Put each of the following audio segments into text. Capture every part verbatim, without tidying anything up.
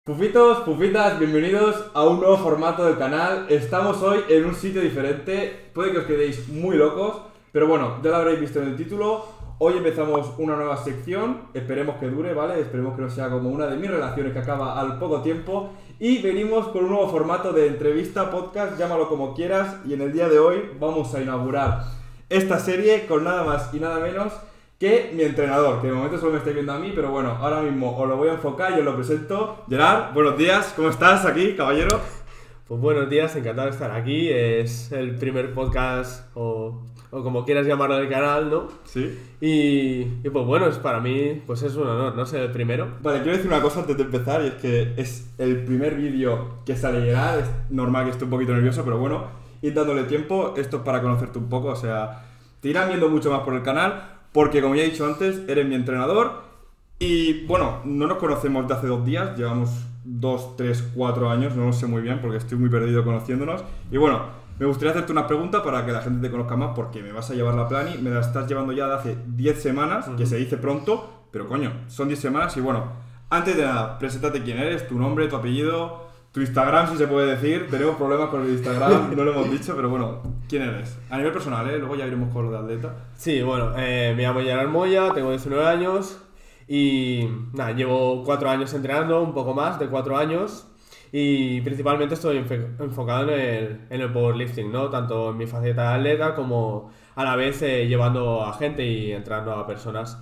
Pufitos, pufitas, bienvenidos a un nuevo formato del canal. Estamos hoy en un sitio diferente, puede que os quedéis muy locos, pero bueno, ya lo habréis visto en el título. Hoy empezamos una nueva sección, esperemos que dure, ¿vale? Esperemos que no sea como una de mis relaciones que acaba al poco tiempo. Y venimos con un nuevo formato de entrevista, podcast, llámalo como quieras. Y en el día de hoy vamos a inaugurar esta serie con nada más y nada menos que mi entrenador, que de momento solo me estáis viendo a mí, pero bueno, ahora mismo os lo voy a enfocar y os lo presento. Gerard, buenos días, ¿cómo estás aquí, caballero? Pues buenos días, encantado de estar aquí. Es el primer podcast, o, o como quieras llamarlo, del canal, ¿no? Sí. Y, y pues bueno, es para mí, pues es un honor, ¿no? Ser el primero. Vale, quiero decir una cosa antes de empezar, y es que es el primer vídeo que sale Gerard. Es normal que esté un poquito nervioso, pero bueno, ir dándole tiempo. Esto es para conocerte un poco, o sea, te irán viendo mucho más por el canal, porque como ya he dicho antes, eres mi entrenador. Y bueno, no nos conocemos de hace dos días, llevamos dos, tres, cuatro años, no lo sé muy bien porque estoy muy perdido conociéndonos. Y bueno, me gustaría hacerte una pregunta para que la gente te conozca más, porque me vas a llevar la plani, me la estás llevando ya de hace diez semanas, uh-huh. Que se dice pronto, pero coño, son diez semanas. Y bueno, antes de nada, preséntate quién eres, tu nombre, tu apellido, tu Instagram, si se puede decir. Tenemos problemas con el Instagram, no lo hemos dicho, pero bueno, ¿quién eres? A nivel personal, ¿eh? Luego ya iremos con lo de atleta. Sí, bueno, eh, me llamo Gerard Moya, tengo diecinueve años y nada, llevo cuatro años entrenando, un poco más de cuatro años, y principalmente estoy enf- enfocado en el, en el powerlifting, ¿no? Tanto en mi faceta de atleta como a la vez eh, llevando a gente y entrenando a personas.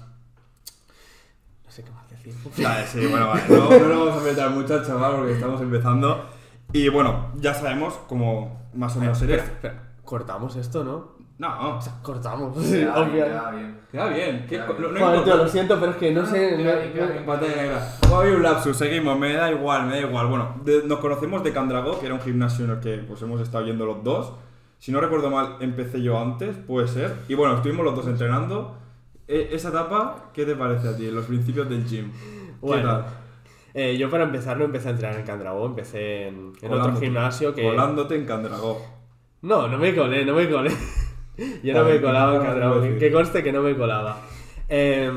No sé qué más decir. Vale, sí, bueno, vale. No, no lo vamos a meter mucho, chaval, porque estamos empezando. Y bueno, ya sabemos cómo más o menos eres. Espera, espera. Cortamos esto, ¿no? No, O sea, cortamos. Queda Sí, bien, queda bien. queda bien. ¿Qué? Queda bien. No, no Joder, tío, importa. lo siento, pero es que no sé. Queda bien, queda bien. Pantalla negra. Como había un lapsus, seguimos, me da igual, me da igual. Bueno, de- nos conocemos de Candragó, que era un gimnasio en el que pues hemos estado yendo los dos. Si no recuerdo mal, empecé yo antes, puede ser. Y bueno, estuvimos los dos entrenando. E- esa etapa, ¿qué te parece a ti? Los principios del gym. ¿Qué Bueno, tal? eh, yo para empezar no empecé a entrenar en Candragó, empecé en, en otro Colándote. gimnasio que... Colándote en Candragó. No, no me colé, no me colé. Yo no Vale, me colaba en no, no, Candragó, no, que, sí. que conste que no me colaba. Eh,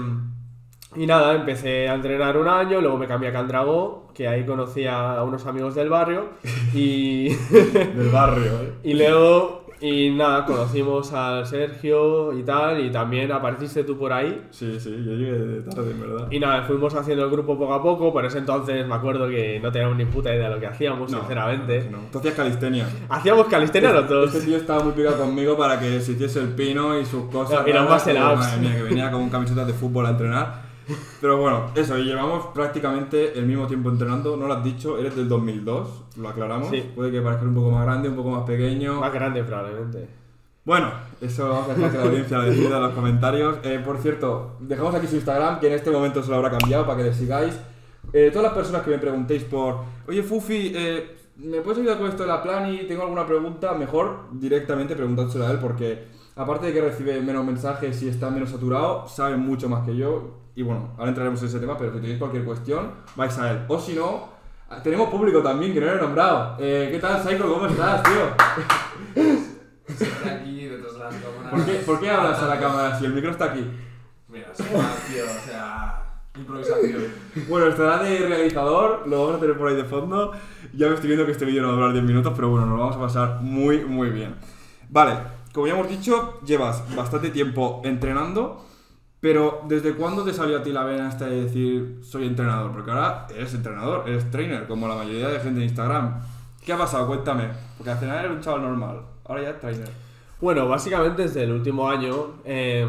y nada, empecé a entrenar un año, luego me cambié a Candragó, que ahí conocí a unos amigos del barrio y... Del barrio, ¿eh? Y luego, y nada, conocimos al Sergio y tal, y también apareciste tú por ahí. Sí, sí, yo llegué tarde, en verdad. Y nada, fuimos haciendo el grupo poco a poco. Por ese entonces me acuerdo que no teníamos ni puta idea de lo que hacíamos, No, sinceramente. no. Tú hacías calistenia. Hacíamos calistenia los dos. Este tío estaba muy picado conmigo para que se hiciese el pino y sus cosas. No, y los raras, muscle pero, ups. madre mía, que venía con camisetas de fútbol a entrenar. Pero bueno, eso, y llevamos prácticamente el mismo tiempo entrenando. No lo has dicho, eres del dos mil dos, lo aclaramos. Sí. Puede que parezca un poco más grande, un poco más pequeño. Más grande, probablemente. Bueno, eso vamos a dejar que la audiencia lo decida en los comentarios. Eh, por cierto, dejamos aquí su Instagram, que en este momento se lo habrá cambiado para que le sigáis. Eh, todas las personas que me preguntéis por, oye Fufi, eh, ¿me puedes ayudar con esto de la plani? ¿Tengo alguna pregunta? Mejor directamente preguntárselo a él, porque aparte de que recibe menos mensajes y está menos saturado, sabe mucho más que yo. Y bueno, ahora entraremos en ese tema, pero si tenéis cualquier cuestión, vais a él. O si no, tenemos público también, que no lo he nombrado. Eh, ¿Qué tal, Psycho? ¿Cómo estás, tío? Siempre aquí detrás de las cámaras. ¿Por qué, ¿Por qué hablas a la cámara si el micro está aquí? Mira, soy más, tío, o sea, improvisación. Bueno, estará de realizador, lo vamos a tener por ahí de fondo. Ya me estoy viendo que este vídeo no va a durar diez minutos, pero bueno, nos lo vamos a pasar muy, muy bien. Vale, como ya hemos dicho, llevas bastante tiempo entrenando, pero ¿desde cuándo te salió a ti la vena esta de decir soy entrenador? Porque ahora eres entrenador, eres trainer, como la mayoría de gente en Instagram. ¿Qué ha pasado? Cuéntame. Porque al final eres un chaval normal, ahora ya es trainer. Bueno, básicamente desde el último año eh,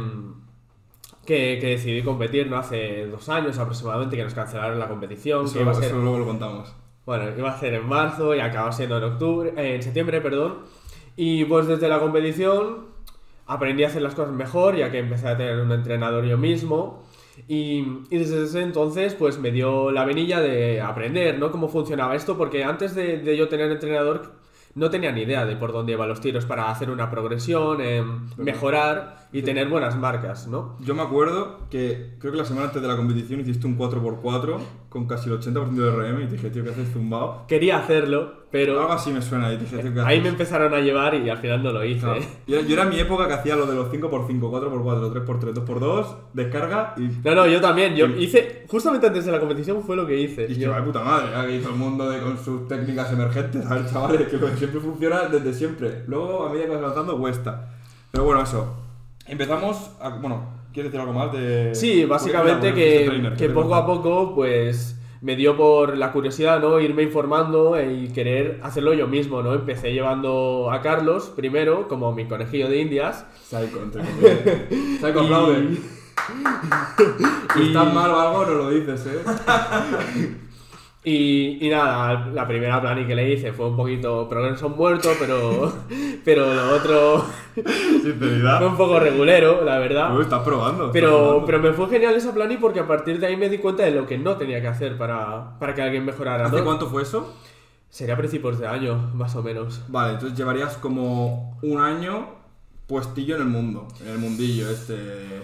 que, que decidí competir, ¿no? Hace dos años aproximadamente, que nos cancelaron la competición. Eso, que iba a ser, eso luego lo contamos. bueno, iba a ser en marzo y acaba siendo en octubre, eh, en septiembre, perdón. Y pues desde la competición aprendí a hacer las cosas mejor, ya que empecé a tener un entrenador yo mismo. Y, y desde ese entonces pues me dio la venilla de aprender, ¿no? Cómo funcionaba esto, porque antes de, de yo tener entrenador no tenía ni idea de por dónde iban los tiros para hacer una progresión, eh, mejorar. y Sí. tener buenas marcas, ¿no? Yo me acuerdo que creo que la semana antes de la competición hiciste un cuatro por cuatro con casi el ochenta por ciento de R M y te dije, tío, ¿qué haces zumbado? Quería hacerlo, pero Algo así me suena y te dije, tío, ¿qué ahí haces? me empezaron a llevar y al final no lo hice. Claro. Yo, yo era mi época que hacía lo de los cinco por cinco, cuatro por cuatro, tres por tres, dos por dos, descarga y... No, no, yo también. Yo Sí. hice, justamente antes de la competición fue lo que hice. Y que Yo- va de puta madre, ¿eh? Que hizo el mundo de, con sus técnicas emergentes, a ver, chavales, que lo que siempre funciona desde siempre. Luego, a medida que vas avanzando, cuesta. Pero bueno, eso. Empezamos a... Bueno, ¿quieres decir algo más de...? Sí, básicamente Porque, que, fuiste trainer, que te poco a cuesta? poco, pues, me dio por la curiosidad, ¿no? Irme informando y querer hacerlo yo mismo, ¿no? Empecé llevando a Carlos primero, como mi conejillo de indias. Psycho, entre comillas. Psycho aplaude. Si estás mal o algo, no lo dices, ¿eh? Y, y nada, la primera plani que le hice fue un poquito progreso muerto, pero, pero lo otro fue Sinceridad. un poco regulero, la verdad. Uy, estás probando. estás Pero, probando. pero me fue genial esa plani porque a partir de ahí me di cuenta de lo que no tenía que hacer para, para que alguien mejorara, ¿Hace ¿no? cuánto fue eso? Sería a principios de año, más o menos. Vale, entonces llevarías como un año puestillo en el mundo, en el mundillo este...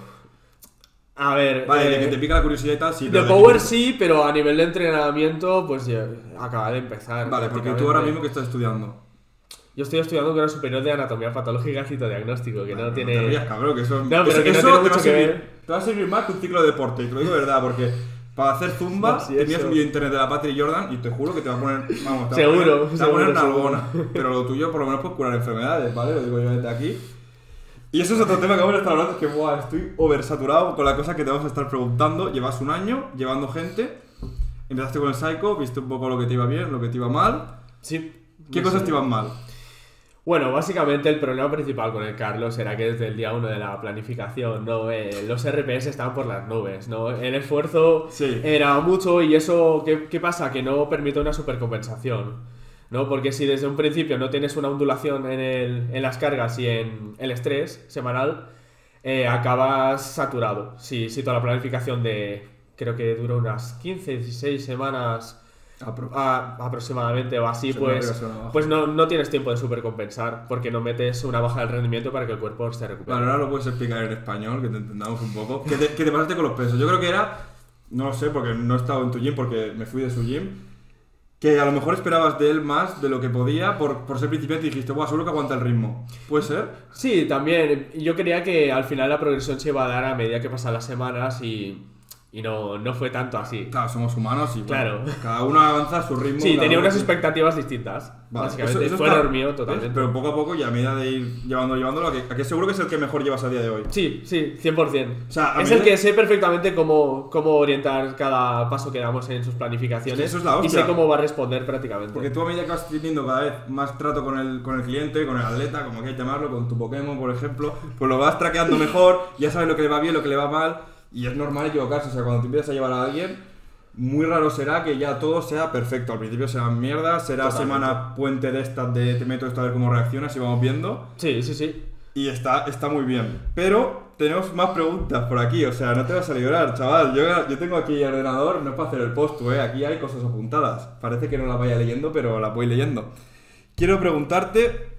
A ver, Vale, eh, de que te pica la curiosidad y tal, sí. de pero Power que- sí, pero a nivel de entrenamiento, pues ya acaba de empezar. Vale, porque tú prácticamente. ahora mismo que estás estudiando. Yo estoy estudiando un grado superior de anatomía patológica y citodiagnóstico, que no Vale, tiene... te rías, cabrón, que eso, No, pero eso- que no eso tiene te va mucho a que servir- ver. Te va a servir más que un ciclo de deporte, y te lo digo de verdad, porque para hacer zumba No, sí, tenías eso. un vídeo de internet de la Patrick Jordan y te juro que te va a poner, vamos, te Seguro, va a poner, te va a poner seguro, una seguro. albona. Pero lo tuyo por lo menos puedes curar enfermedades, ¿vale? Lo digo yo desde aquí. Y eso es otro tema que vamos a estar hablando, es que buah, estoy oversaturado con la cosa que te vamos a estar preguntando. Llevas un año llevando gente, empezaste con el Psycho, viste un poco lo que te iba bien, lo que te iba mal. Sí. ¿Qué no cosas sé. te iban mal? Bueno, básicamente el problema principal con el Carlos era que desde el día uno de la planificación, ¿no? Eh, los R P S estaban por las nubes, ¿no? El esfuerzo Sí. era mucho y eso, ¿qué, qué pasa? Que no permite una supercompensación, ¿no? Porque si desde un principio no tienes una ondulación en, el, en las cargas y en el estrés semanal, eh, acabas saturado. Si, si toda la planificación de, creo que dura unas quince, dieciséis semanas Apro- a- aproximadamente o así, Se me arriba, pues, se me abajo. pues no, no tienes tiempo de supercompensar porque no metes una baja del rendimiento para que el cuerpo se recupere. Vale, ahora lo puedes explicar en español, que te entendamos un poco. ¿Qué te, qué te pasaste con los pesos? Yo creo que era, no lo sé, porque no he estado en tu gym, porque me fui de su gym, que a lo mejor esperabas de él más de lo que podía por, por ser principiante y dijiste, buah, seguro que aguanta el ritmo. ¿Puede ser? Sí, también. Yo creía que al final la progresión se iba a dar a medida que pasan las semanas y, y no, no fue tanto así. Claro, somos humanos y bueno, Claro. cada uno avanza a su ritmo. Sí, cada tenía uno unas sí. expectativas distintas. Vale, básicamente, eso- eso fue está- error mío ¿ves? totalmente. Pero poco a poco y a medida de ir llevando, llevándolo, a que, a que seguro que es el que mejor llevas a día de hoy. Sí, sí, cien por ciento. O sea, a es medida- el que sé perfectamente cómo, cómo orientar cada paso que damos en sus planificaciones. Eso es la y hostia. sé cómo va a responder prácticamente. Porque tú a medida que vas teniendo cada vez más trato con el, con el cliente, con el atleta, como quieras llamarlo, con tu Pokémon, por ejemplo, pues lo vas traqueando mejor, ya sabes lo que le va bien, lo que le va mal, y es normal equivocarse. O sea, cuando te empiezas a llevar a alguien, muy raro será que ya todo sea perfecto. Al principio será mierda, será Totalmente. semana puente de estas de te meto esto a ver cómo reaccionas y vamos viendo. Sí, sí, sí. Y está, está muy bien. Pero tenemos más preguntas por aquí, o sea, no te vas a librar, chaval. Yo, yo tengo aquí el ordenador, no es para hacer el post, ¿eh? Aquí hay cosas apuntadas. Parece que no las vaya leyendo, pero las voy leyendo. Quiero preguntarte,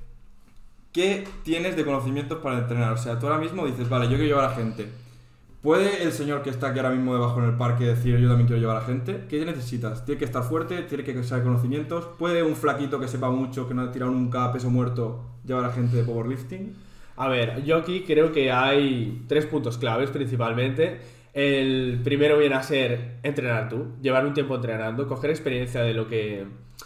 ¿qué tienes de conocimientos para entrenar? O sea, tú ahora mismo dices, vale, yo quiero llevar a gente. ¿Puede el señor que está aquí ahora mismo debajo en el parque decir, yo también quiero llevar a gente? ¿Qué necesitas? ¿Tiene que estar fuerte? ¿Tiene que saber conocimientos? ¿Puede un flaquito que sepa mucho, que no ha tirado nunca a peso muerto, llevar a gente de powerlifting? A ver, yo aquí creo que hay tres puntos claves principalmente. El primero viene a ser entrenar tú, llevar un tiempo entrenando, coger experiencia de lo que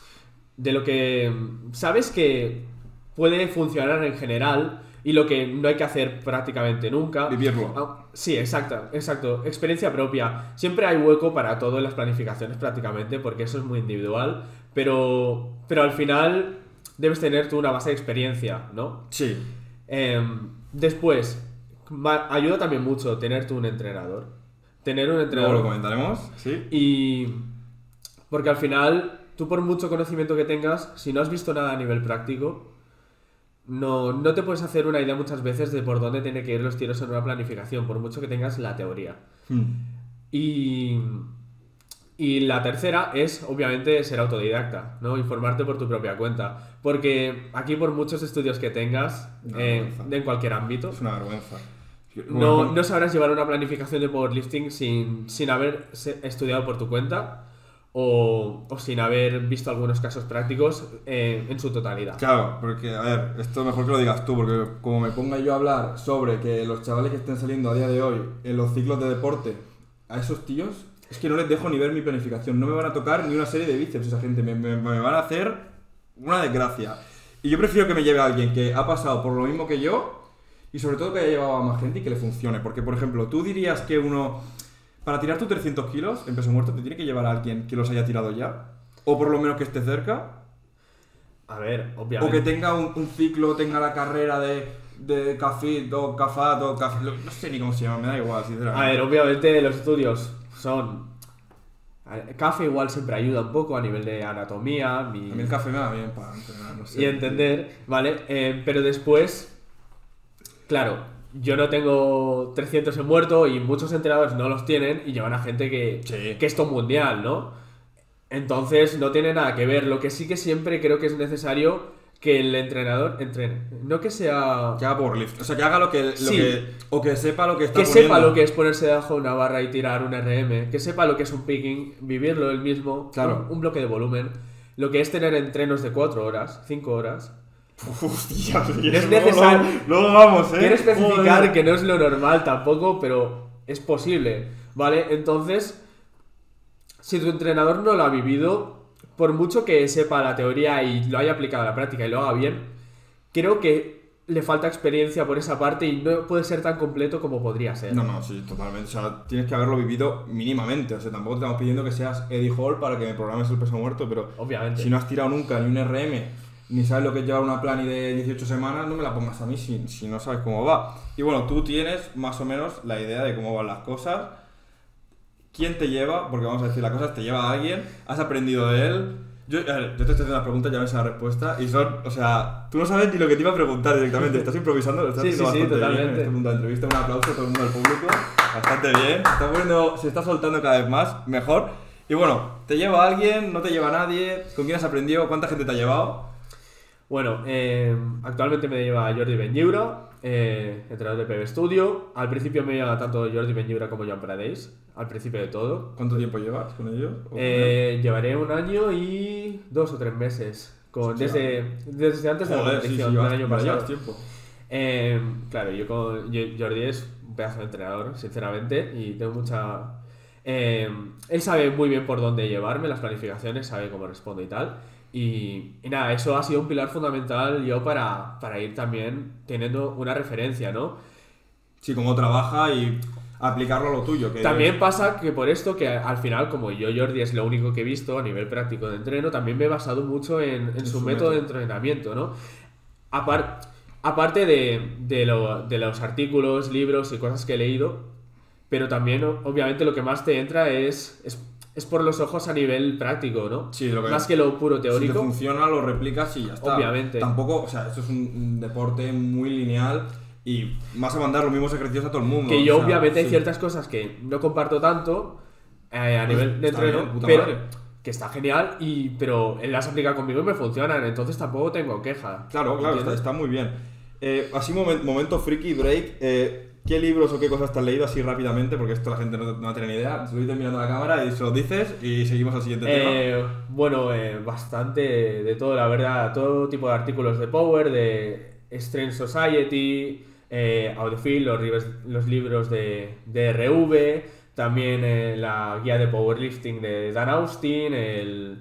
de lo que sabes que puede funcionar en general y lo que no hay que hacer prácticamente nunca. Vivirlo. Ah, sí, exacto, exacto. Experiencia propia. Siempre hay hueco para todo en las planificaciones prácticamente, porque eso es muy individual, pero, pero al final debes tener tú una base de experiencia, ¿no? Sí. Eh, después, ma- ayuda también mucho tener tú un entrenador. Tener un Luego entrenador. lo comentaremos, sí. Y. Porque al final, tú por mucho conocimiento que tengas, si no has visto nada a nivel práctico, no, no te puedes hacer una idea muchas veces de por dónde tienen que ir los tiros en una planificación, por mucho que tengas la teoría. Hmm. Y. Y la tercera es, obviamente, ser autodidacta, ¿no? Informarte por tu propia cuenta. Porque aquí, por muchos estudios que tengas, Una eh, vergüenza. en cualquier ámbito, Es una vergüenza. No, Bueno, no sabrás llevar una planificación de powerlifting sin, sin haber se- estudiado por tu cuenta o, o sin haber visto algunos casos prácticos eh, en su totalidad. Claro, porque, a ver, esto mejor que lo digas tú, porque como me ponga yo a hablar sobre que los chavales que estén saliendo a día de hoy en los ciclos de deporte, a esos tíos, es que no les dejo ni ver mi planificación, no me van a tocar ni una serie de bíceps esa gente, me, me, me van a hacer una desgracia. Y yo prefiero que me lleve a alguien que ha pasado por lo mismo que yo y sobre todo que haya llevado a más gente y que le funcione, porque por ejemplo, tú dirías que uno, para tirar tus trescientos kilos en peso muerto, te tiene que llevar a alguien que los haya tirado ya, o por lo menos que esté cerca. A ver, O obviamente. que tenga un, un ciclo, tenga la carrera de, de CAFIT o CAFAT o CAF... No sé ni cómo se llama, me da igual, A sinceramente. ver, obviamente los estudios son... a ver, CAFE igual siempre ayuda un poco a nivel de anatomía y, A mí el café me va bien para entrenar, no sé. y entender, ¿vale? Eh, pero después, claro, yo no tengo trescientos en muerto y muchos entrenadores no los tienen y llevan a gente que, Sí. que es top mundial, ¿no? Entonces no tiene nada que ver. Lo que sí que siempre creo que es necesario que el entrenador entrene. No que sea... Que haga powerlift, o sea, que haga lo que... Lo Sí. que o que sepa lo que está Que poniendo. sepa lo que es ponerse debajo de una barra y tirar un R M, que sepa lo que es un picking, vivirlo él mismo, Claro. un, un bloque de volumen, lo que es tener entrenos de cuatro horas, cinco horas. Hostia, sí, No es eso necesario- Luego, luego vamos, eh. Quiero especificar Joder. que no es lo normal tampoco, pero es posible, ¿vale? Entonces, si tu entrenador no lo ha vivido, por mucho que sepa la teoría y lo haya aplicado a la práctica y lo haga bien, creo que le falta experiencia por esa parte y no puede ser tan completo como podría ser. No, no, sí, totalmente. O sea, tienes que haberlo vivido mínimamente. O sea, tampoco te estamos pidiendo que seas Eddie Hall para que me programes el peso muerto, pero Obviamente. si no has tirado nunca ni un R M, ni sabes lo que es llevar una plani de dieciocho semanas, no me la pongas a mí si, si no sabes cómo va. Y bueno, tú tienes más o menos la idea de cómo van las cosas. ¿Quién te lleva? Porque vamos a decir las cosas, te lleva a alguien, has aprendido de él. Yo, a ver, yo te estoy haciendo las preguntas, ya me sé la respuesta. Y son, o sea, tú no sabes ni lo que te iba a preguntar directamente. Estás improvisando, lo estás Sí, haciendo sí, sí, bastante bien en totalmente. este punto de entrevista. Un aplauso a todo el mundo del público. Bastante bien. Se está, poniendo, se está soltando cada vez más, mejor. Y bueno, ¿te lleva a alguien? ¿No te lleva a nadie? ¿Con quién has aprendido? ¿Cuánta gente te ha llevado? Bueno, eh, actualmente me lleva Jordi Benlliure, eh, entrenador de P B Studio. Al principio me lleva tanto Jordi Benlliure como Joan Pradeix, al principio de todo. ¿Cuánto tiempo llevas con ellos? ¿O con él? Eh, llevaré un año y dos o tres meses, con, Hostia. desde, desde antes de la Joder, sí, sí, competición llevas- del año ya pasado. llevas tiempo. Eh, claro, yo con yo- Jordi es un pedazo de entrenador, sinceramente, y tengo mucha... eh, él sabe muy bien por dónde llevarme las planificaciones, sabe cómo respondo y tal. Y, y nada, eso ha sido un pilar fundamental yo para, para ir también teniendo una referencia, ¿no? Sí, cómo trabaja y aplicarlo a lo tuyo. Que También pasa que por esto, que al final, como yo Jordi es lo único que he visto a nivel práctico de entreno, también me he basado mucho en, en En su, su método de método. entrenamiento, ¿no? Apar- aparte de, de, lo- de los artículos, libros y cosas que he leído, pero también, o- obviamente, lo que más te entra es, es, es por los ojos a nivel práctico, ¿no? Sí, lo que Más que lo puro Si te teórico. funciona, lo replicas y ya está. Obviamente. Tampoco, o sea, esto es un, un deporte muy lineal y vas a mandar los mismos ejercicios a todo el mundo. Que yo, o sea, obviamente, hay sí. ciertas cosas que no comparto tanto eh, a nivel de Está entreno, bien, puta pero madre. que está genial, y, pero él las aplica conmigo y me funcionan, entonces tampoco tengo queja. Claro, claro, está, ¿Entiendes? está muy bien. Eh, así, momen- momento friki, break. Eh, ¿Qué libros o qué cosas te has leído así rápidamente? Porque esto la gente no, no tiene ni idea. Se lo dices mirando a la cámara y se lo dices y seguimos al siguiente tema. Eh, bueno, eh, bastante de todo, la verdad, todo tipo de artículos de Power, de Strength Society, eh, Audiophil, los, libros- los libros de, de R V, también eh, la guía de Powerlifting de Dan Austin, el,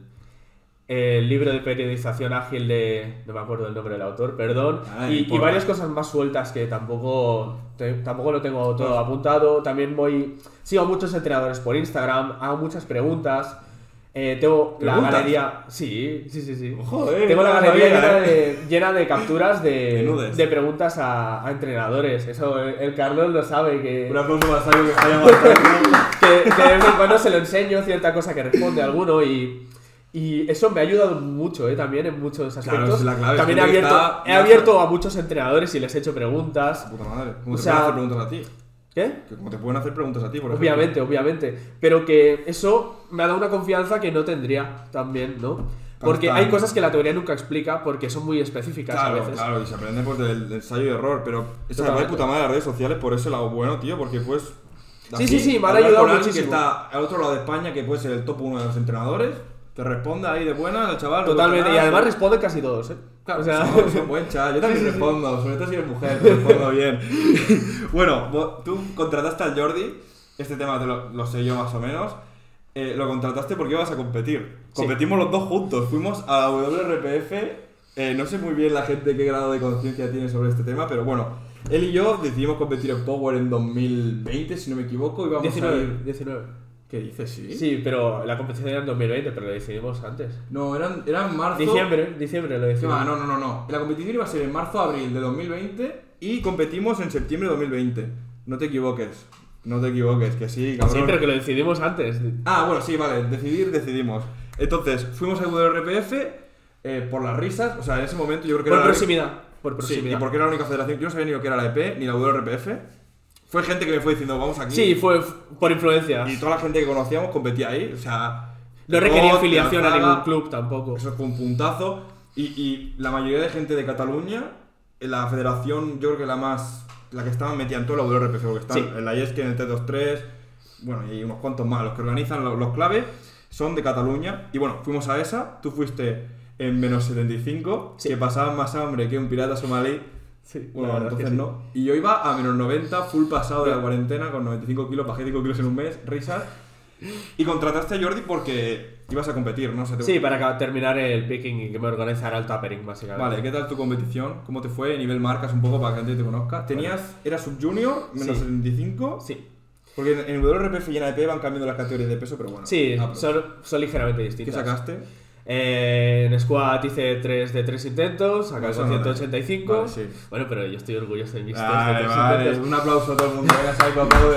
el libro de periodización ágil de... no me acuerdo el nombre del autor, perdón, Ah, no y, y importa. varias cosas más sueltas que tampoco, te- tampoco lo tengo todo Pues- apuntado. También voy... sigo a muchos entrenadores por Instagram, hago muchas preguntas. Eh, tengo la ¿Preguntas? galería... Sí, sí, sí, sí. Joder, tengo la no galería sabía, llena, eh. de, llena de capturas de, Menudes. de preguntas a, a entrenadores. Eso el, el Carlos lo sabe, que, Un aplauso para Sayo que falla bastante. que, que de vez en cuando se lo enseño cierta cosa que responde a alguno, y... Y eso me ha ayudado mucho, ¿eh? También en muchos aspectos. Claro, es la clave, También he gente que abierto, está- he abierto a muchos entrenadores y les he hecho preguntas. Puta madre. ¿Cómo O te sea, puedes hacer preguntas a ti? ¿Qué? Que como te pueden hacer preguntas a ti, por ejemplo. Obviamente, obviamente. Pero que eso me ha dado una confianza que no tendría también, ¿no? Porque Está- hay cosas que la teoría nunca explica porque son muy específicas a Claro, veces. claro, y se aprende pues del, del ensayo y error, pero esa Totalmente. es de puta madre las redes sociales, por eso lo bueno, tío, porque pues... Sí, sí, sí, me han hablar ayudado con alguien muchísimo. que está al otro lado de España, que puede ser el top uno de los entrenadores, te responde ahí de buena, el chaval... no Totalmente. cuesta Y nada, además sí. responden casi todos, ¿eh? Claro, o sea, son, son buen chaval. Yo también respondo, sobre todo si eres mujer, te respondo bien. Bueno, vos- tú contrataste al Jordi, este tema te lo, lo sé yo más o menos. Eh, lo contrataste porque ibas a competir. Sí. Competimos los dos juntos, fuimos a la W R P F. Eh, no sé muy bien la gente qué grado de conciencia tiene sobre este tema, pero bueno, él y yo decidimos competir en Power en dos mil veinte, si no me equivoco, y vamos a diecinueve, ir... diecinueve. ¿Qué dices? ¿Sí? Sí, pero la competición era en dos mil veinte, pero lo decidimos antes. No, eran, era en marzo... Diciembre, diciembre lo ¿Qué decidimos. va? No, no, no, no. La competición iba a ser en marzo-abril de dos mil veinte y competimos en septiembre de dos mil veinte. No te equivoques. No te equivoques, que sí, cabrón. Sí, pero que lo decidimos antes. Ah, bueno, sí, vale. Decidir, decidimos. Entonces, fuimos a W R P F eh, por las risas. O sea, en ese momento yo creo que Por era... la- proximidad. Por Sí, proximidad. y porque era la única federación. Yo no sabía ni lo que era la E P ni la W R P F. Fue gente que me fue diciendo, vamos aquí. Sí, fue f- por influencia. Y toda la gente que conocíamos competía ahí. O sea... No requería Rot, afiliación a Alzaga, ningún club tampoco. Eso fue un puntazo. Y, y la mayoría de gente de Cataluña, en la federación, yo creo que la más. La que estaba metida en toda la W R P F, porque están Sí. en la I E S K, en el T veintitrés, bueno, y unos cuantos más. Los que organizan los, los claves son de Cataluña. Y bueno, fuimos a esa. Tú fuiste en menos setenta y cinco, Sí. que pasaban más hambre que un pirata somalí. Sí, Bueno, la verdad es que entonces sí. no. Y yo iba a menos noventa, full pasado de la cuarentena, con noventa y cinco kilos, bajé cinco kilos en un mes, risas. Y contrataste a Jordi porque ibas a competir, ¿no? O sea, te- Sí, para ca- terminar el picking y que me organizara el tapering, básicamente. Vale, ¿qué tal tu competición? ¿Cómo te fue? Nivel marcas un poco para que la gente te conozca. Tenías, era sub-junior, menos Sí. setenta y cinco. Sí, Porque en, en W R P F y en A D P van cambiando las categorías de peso, pero bueno. sí, Ah, pero- son, son ligeramente ¿Qué distintas. sacaste? Eh, en squat hice tres de tres intentos, saca Eso con no ciento ochenta y cinco. Vale, sí. Bueno, pero yo estoy orgulloso de mis tres de Vale, tres vale. intentos. Un aplauso a todo el mundo. Venga, Saico, aplaude.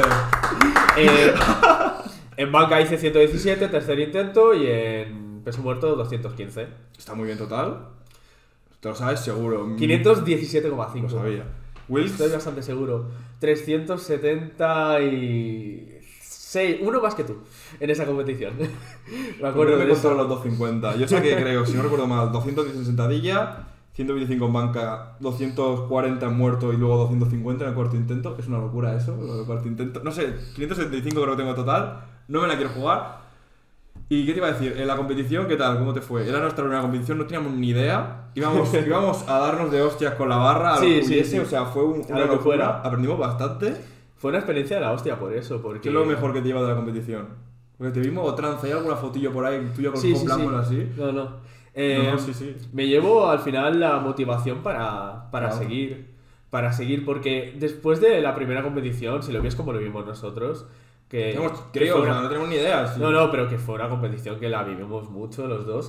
Eh, en banca hice ciento diecisiete, tercer intento, y en peso muerto doscientos quince. Está muy bien total. Te lo sabes seguro. quinientos diecisiete coma cinco. Lo sabía. Wills. Estoy bastante seguro. trescientos setenta y seis, uno más que tú en esa competición. Me acuerdo Acuérdame de con eso. todos los doscientos cincuenta. Yo saqué, creo, si no recuerdo mal, doscientos diez en sentadilla, ciento veinticinco en banca, doscientos cuarenta en muerto y luego doscientos cincuenta en el cuarto intento. Es una locura eso, lo del cuarto intento. No sé, quinientos setenta y cinco creo que tengo total. No me la quiero jugar. ¿Y qué te iba a decir? En la competición, ¿qué tal? ¿Cómo te fue? Era nuestra primera competición, no teníamos ni idea. Íbamos, íbamos a darnos de hostias con la barra, a Sí, lo sí, hubiese, sí. o sea, fue un, A una lo que locura. fuera. Aprendimos bastante. Fue una experiencia de la hostia por eso. Porque... ¿Qué es lo mejor que te lleva de la competición? Porque te vimos tranza, ¿hay alguna fotillo por ahí tuya con Sí, un sí, sí. blanco así? No, no. Eh, No, no, sí, sí. Me llevo al final la motivación para, para Claro. seguir. Para seguir, porque después de la primera competición, si lo ves como lo vimos nosotros, que. Tenemos que críos, fue o una- sea, no tenemos ni idea. sí. No, no, pero que fue una competición que la vivimos mucho los dos.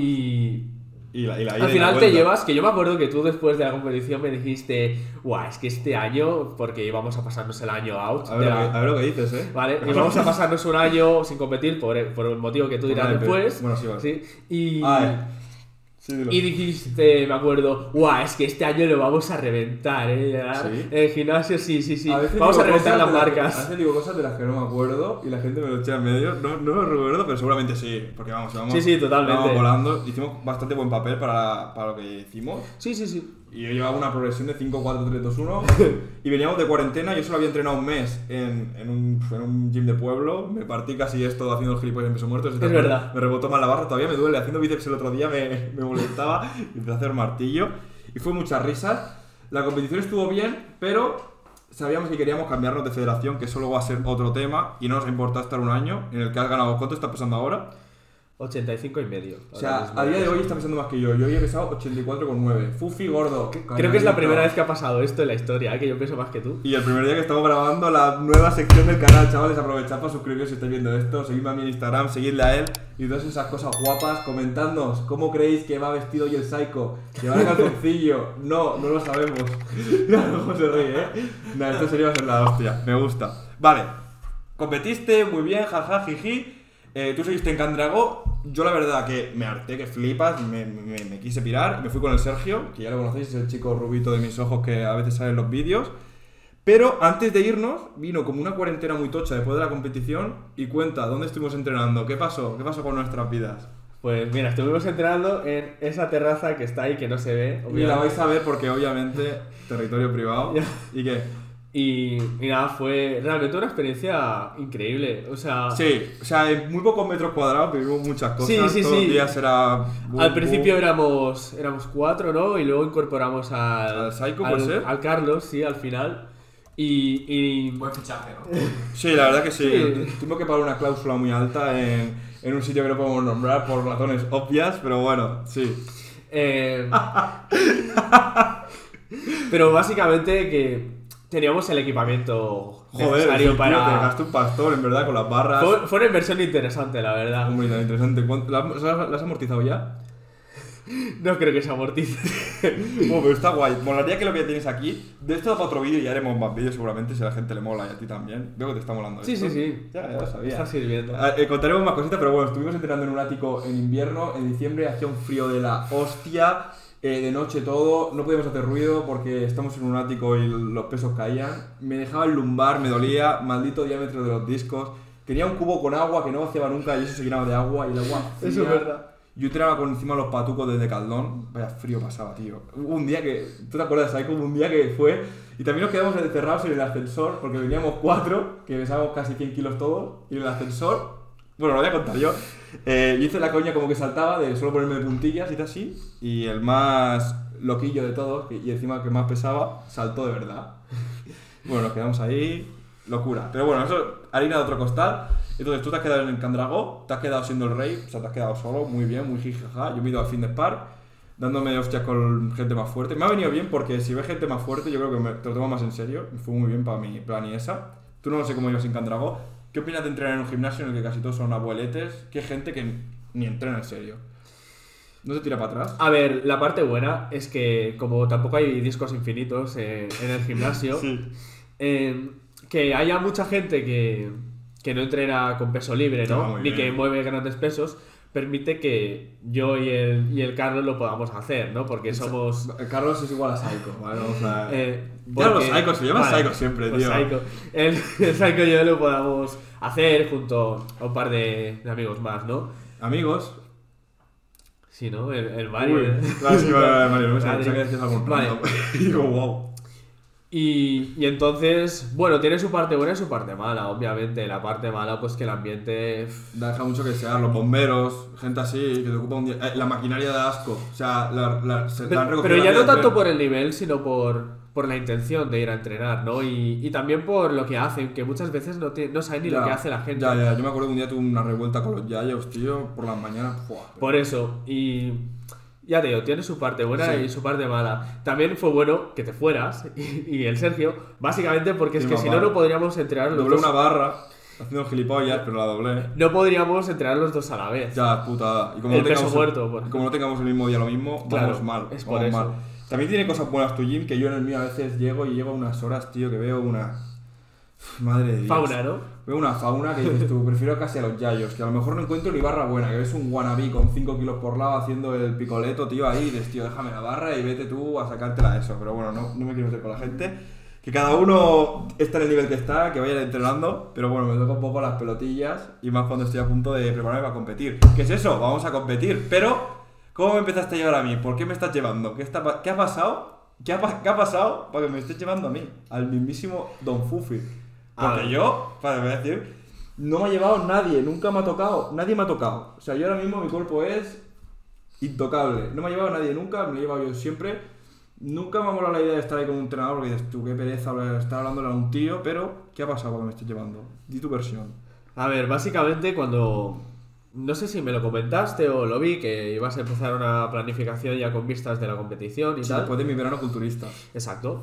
Y Y la, y la ida y al la final te vuelta. llevas, que yo me acuerdo que tú después de la competición me dijiste, guau, es que este año, porque íbamos a pasarnos el año out. A de ver, lo la- que, a ver lo que dices, ¿eh? Vale, y vamos a pasarnos un año sin competir por el, por el motivo que tú Por dirás la E P. después. Bueno, sí, vale. ¿sí? Y, Ah, eh. Sí, dilo. y dijiste, me acuerdo, guau, es que este año lo vamos a reventar, ¿eh? ¿Sí? En el gimnasio, sí, sí, sí. A veces Vamos a digo reventar cosas las de que- marcas. a veces digo cosas de las que no me acuerdo y la gente me lo echa en medio. No, no lo recuerdo, pero seguramente sí. Porque vamos, vamos, Sí, sí, totalmente. vamos volando. Hicimos bastante buen papel para, para lo que hicimos. Sí, sí, sí. Y yo llevaba una progresión de cinco, cuatro, tres, dos, uno. Y veníamos de cuarentena. Yo solo había entrenado un mes en, en, un, en un gym de pueblo. Me partí casi esto haciendo el gilipollas en peso muerto. Es verdad. Me rebotó mal la barra. Todavía me duele. Haciendo bíceps el otro día me, me molestaba. Y empecé a hacer martillo. Y fue muchas risas. La competición estuvo bien, pero sabíamos que queríamos cambiarnos de federación, que eso luego va a ser otro tema. Y no nos importa estar un año en el que has ganado. ¿Cuánto está pesando ahora? ochenta y cinco y medio. O sea, a día de hoy está pesando más que yo. Yo hoy he pesado ochenta y cuatro coma nueve. Fufi gordo. Creo que es la primera vez que ha pasado esto en la historia, ¿eh? Que yo peso más que tú. Y el primer día que estamos grabando la nueva sección del canal, chavales, aprovechad para suscribiros si estáis viendo esto, seguidme a mí en Instagram, seguidle a él y todas esas cosas guapas, comentadnos cómo creéis que va vestido hoy el Psycho, llevará calzoncillo, no, no lo sabemos. Mira cómo se ríe, eh. Nah, esto sería ser la hostia, me gusta. Vale, competiste, muy bien, jaja, jiji. Eh, tú seguiste en Candrago, yo la verdad que me harté, que flipas, me, me, me quise pirar, me fui con el Sergio, que ya lo conocéis, es el chico rubito de mis ojos que a veces sale en los vídeos. Pero antes de irnos, vino como una cuarentena muy tocha después de la competición y cuenta dónde estuvimos entrenando, qué pasó, qué pasó con nuestras vidas. Pues mira, estuvimos entrenando en esa terraza que está ahí, que no se ve. Y obviamente. la vais a ver porque obviamente territorio privado. ¿Y qué? Y, y nada, fue realmente una experiencia increíble. O sea, Sí, o sea, en muy pocos metros cuadrados vivimos muchas cosas. Sí, sí, Todos sí. los días era... bu- al bu- principio éramos, éramos cuatro, ¿no? Y luego incorporamos al, ¿Al Psycho, al, puede ser? al Carlos, sí, al final. Y, y Buen fichaje, ¿no? Sí, la verdad que sí. Sí. Tuvimos que pagar una cláusula muy alta en, en un sitio que no podemos nombrar por razones obvias, pero bueno, sí. Eh, pero básicamente que teníamos el equipamiento Joder, necesario sí, para... tío, te gasté un pastón, en verdad, con las barras. Fue, fue una inversión interesante, la verdad. Muy interesante. ¿Cuánto- ¿La, la- la has amortizado ya? No creo que se amortice. Bueno, pero está guay. Molaría que lo que tienes aquí. De esto da para otro vídeo y ya haremos más vídeos seguramente si a la gente le mola y a ti también. Veo que te está molando Sí, esto. sí, sí. Ya, ya lo sabía. Está sirviendo. Ah, eh, contaremos más cositas, pero bueno, estuvimos entrenando en un ático en invierno, en diciembre hacía un frío de la hostia, eh, de noche todo, no podíamos hacer ruido porque estamos en un ático y los pesos caían, me dejaba el lumbar, me dolía, maldito diámetro de los discos, tenía un cubo con agua que no vaciaba nunca y eso se llenaba de agua y el agua fría. Eso es verdad. Yo entrenaba con encima los patucos desde Caldón, vaya frío pasaba, tío. Hubo un día que, ¿tú te acuerdas, Psycho? Hubo un día que fue y también nos quedamos encerrados en el ascensor porque veníamos cuatro, que pesábamos casi cien kilos todos, y en el ascensor, bueno, lo voy a contar yo, eh, yo hice la coña como que saltaba de solo ponerme de puntillas y así, y el más loquillo de todos, que- y encima el que más pesaba, saltó de verdad. Bueno, nos quedamos ahí, locura. Pero bueno, eso, harina de otro costal. Entonces tú te has quedado en Candragó, te has quedado siendo el rey, o sea, te has quedado solo, muy bien, muy jijaja. Yo me he ido al fin de Spar, dándome hostias con gente más fuerte. Me ha venido bien porque si ves gente más fuerte, yo creo que me, te lo tomo más en serio. Y fue muy bien para mi plan y esa. Tú no lo sé cómo ibas en Candragó. ¿Qué opinas de entrenar en un gimnasio en el que casi todos son abueletes? Que hay gente que ni entrena en serio. ¿No te tira para atrás? A ver, la parte buena es que como tampoco hay discos infinitos eh, en el gimnasio, Sí. eh, que haya mucha gente que, que no entrena con peso libre, Está ¿no? muy Ni bien. que mueve grandes pesos, permite que yo y el, y el Carlos lo podamos hacer, ¿no? Porque somos... Carlos es igual a Psycho, ¿vale? Vamos a... Eh, Ya los porque- Psychos, se llama vale, Psycho siempre, pues tío. Psycho. El, el Psycho y yo lo podamos hacer junto a un par de, de amigos más, ¿no? Amigos. Sí, ¿no? El, el Mario. Uy, claro, sí, vale, vale, Mario, no sé, Madre. pensaba que decías algún Vale. random. Y digo, wow. Y, y entonces, bueno, tiene su parte buena y su parte mala, obviamente. La parte mala, pues que el ambiente... pff, Deja mucho que desear, los bomberos, gente así, que te ocupa un día. eh, la maquinaria de asco, o sea, la, la, se, la Pero, han recogido pero ya antes no de tanto tren. por el nivel, sino por, por la intención de ir a entrenar, ¿no? Y, y también por lo que hacen, que muchas veces no, te- no saben ni Ya, lo que hace la gente. Ya, ya, yo me acuerdo que un día tuve una revuelta con los yayos, tío, por las mañanas. ¡Fua! Por eso, y ya te digo, tiene su parte buena Sí. y su parte mala. También fue bueno que te fueras y, y el Sergio, básicamente porque es Sí, que más si no, vale. no podríamos entrenar los Doblé dos. una barra, haciendo gilipollas, pero la doblé. No podríamos entrenar los dos a la vez. Ya, putada. Y como El no peso tengamos muerto, por y como no tengamos el mismo día lo mismo, Claro, vamos mal. es vamos por eso. mal. También tiene cosas buenas tu gym, que yo en el mío a veces llego y llego a unas horas, tío, que veo una... Madre de Dios. Fauna, ¿no? Veo una fauna que dices tú, prefiero casi a los yayos, que a lo mejor no encuentro ni barra buena, que ves un wannabe con cinco kilos por lado haciendo el picoleto, tío, ahí, y dices, tío, déjame la barra y vete tú a sacártela eso. Pero bueno, no, no me quiero meter con la gente. Que cada uno está en el nivel que está, que vaya entrenando, pero bueno, me toca un poco las pelotillas y más cuando estoy a punto de prepararme para competir. ¿Qué es eso? Vamos a competir. Pero, ¿cómo me empezaste a llevar a mí? ¿Por qué me estás llevando? ¿Qué, está, pa- qué ha pasado? ¿Qué ha, pa- qué ha pasado para que me estés llevando a mí? Al mismísimo Don Fufi. Porque Ah. yo, para voy a decir, no me ha llevado nadie, nunca me ha tocado, nadie me ha tocado. O sea, yo ahora mismo mi cuerpo es intocable. No me ha llevado nadie nunca, me lo he llevado yo siempre. Nunca me ha molado la idea de estar ahí con un entrenador porque dices, tú qué pereza hablar- estar hablándole a un tío, pero ¿qué ha pasado para que me estés llevando? Di tu versión. A ver, básicamente cuando... No sé si me lo comentaste o lo vi, que ibas a empezar una planificación ya con vistas de la competición y Sí, tal. después de mi verano culturista. Exacto.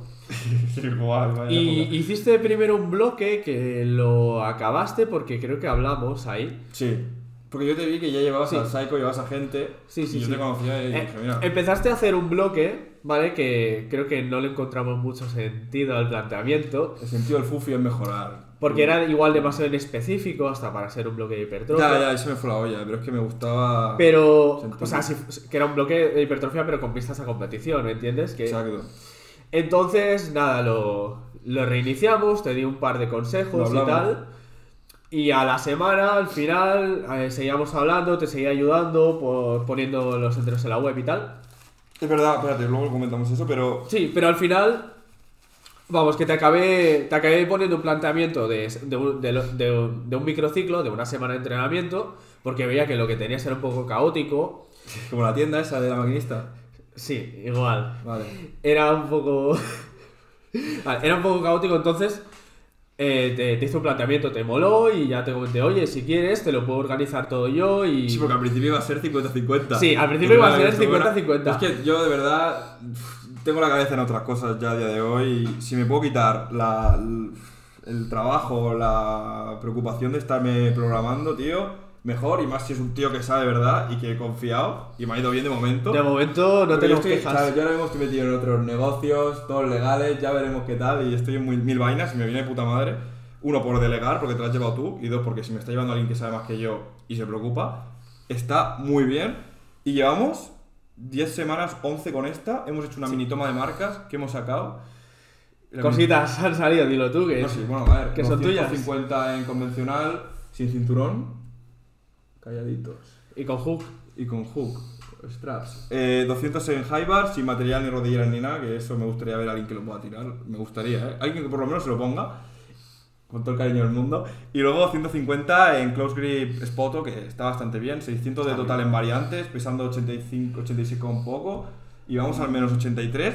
Igual, vaya Y joder. hiciste primero un bloque que lo acabaste porque creo que hablamos ahí. Sí. Porque yo te vi que ya llevabas Sí. al Psycho, llevabas a gente. Sí, sí, y yo sí. te conocía y Eh, dije, mira. empezaste a hacer un bloque, ¿vale? Que creo que no le encontramos mucho sentido al planteamiento. El sentido del Fufi es mejorar. Porque era igual demasiado en específico hasta para ser un bloque de hipertrofia. Ya, ya, eso me fue la olla, pero es que me gustaba. Pero, Sentido. o sea, si- que era un bloque de hipertrofia pero con vistas a competición, ¿me entiendes? Que, Exacto. Entonces, nada, lo, lo reiniciamos, te di un par de consejos Lo y tal. Y a la semana, al final, eh, seguíamos hablando, te seguía ayudando, por, poniendo los entrenos en la web y tal. Es verdad, espérate, luego comentamos eso, pero... Sí, pero al final, vamos, que te acabé, te acabé poniendo un planteamiento de, de, un- de, lo- de un- de un microciclo, de una semana de entrenamiento, porque veía que lo que tenías era un poco caótico. Como la tienda esa de la maquinista. Sí, igual. Vale. Era un poco... Vale, era un poco caótico, entonces eh, te, te hice un planteamiento, te moló y ya te comenté, oye, si quieres te lo puedo organizar todo yo y... Sí, porque al principio iba a ser cincuenta cincuenta. Sí, al principio iba a ser cincuenta cincuenta. Es que yo de verdad tengo la cabeza en otras cosas ya a día de hoy. Y si me puedo quitar la, el trabajo, la preocupación de estarme programando, tío, mejor. Y más si es un tío que sabe de verdad y que he confiado y me ha ido bien de momento. De momento no Porque yo tenemos estoy, quejas. ¿sabes? Yo ahora mismo estoy metido en otros negocios, todos legales, ya veremos qué tal. Y estoy en muy- mil vainas y me viene de puta madre. Uno, por delegar, porque te lo has llevado tú. Y dos, porque si me está llevando alguien que sabe más que yo y se preocupa, está muy bien. Y llevamos diez semanas, once con esta. Hemos hecho una mini toma de marcas que hemos sacado. La Cositas han salido, dilo tú, que No, sí, bueno, a ver. que son tuyas. doscientos cincuenta en convencional, sin cinturón. Calladitos. Y con hook. Y con hook, straps. Eh, doscientos en high bar, sin material ni rodilleras ni nada, que eso me gustaría ver a alguien que lo pueda tirar. Me gustaría, ¿eh? Alguien que por lo menos se lo ponga, con todo el cariño del mundo. Y luego ciento cincuenta en close grip Spoto, que está bastante bien. seiscientos de total en variantes, pesando ochenta y cinco, ochenta y seis con poco. Y vamos al menos ochenta y tres.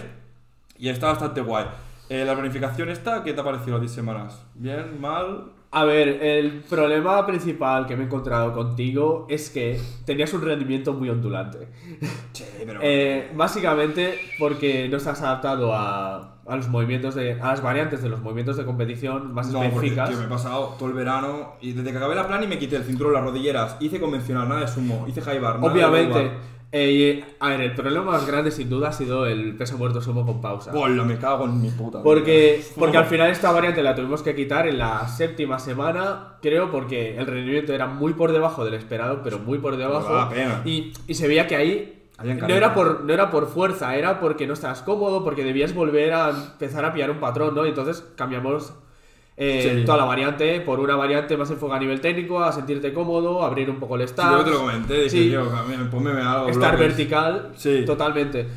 Y está bastante guay. Eh, la planificación esta, ¿qué te ha parecido las diez semanas? ¿Bien? ¿Mal? A ver, el problema principal que me he encontrado contigo es que tenías un rendimiento muy ondulante. Sí, pero... Eh, básicamente porque no estás adaptado a, a los movimientos de, a las variantes de los movimientos de competición más No, porque, específicas. tío, me he pasado todo el verano y desde que acabé la plan y me quité el cinturón, las rodilleras, hice convencional, nada de sumo, hice high bar, nada de Obviamente. low bar. Eh, a ver, el problema más grande sin duda ha sido el peso muerto sumo con pausa. Bola, me cago en mi puta. Porque, vida. porque al final esta variante la tuvimos que quitar en la séptima semana, creo, porque el rendimiento era muy por debajo del esperado, pero muy por debajo. daba pena. Y, y se veía que ahí Habían no carencias. era, por, no era por fuerza, era porque no estabas cómodo, porque debías volver a empezar a pillar un patrón, ¿no? Y entonces cambiamos eh, Sí. toda la variante por una variante más enfocada a nivel técnico, a sentirte cómodo, abrir un poco el Sí, stance. yo te lo comenté, dije, Sí. tío, ponme algo. Estar bloques. vertical, Sí. totalmente.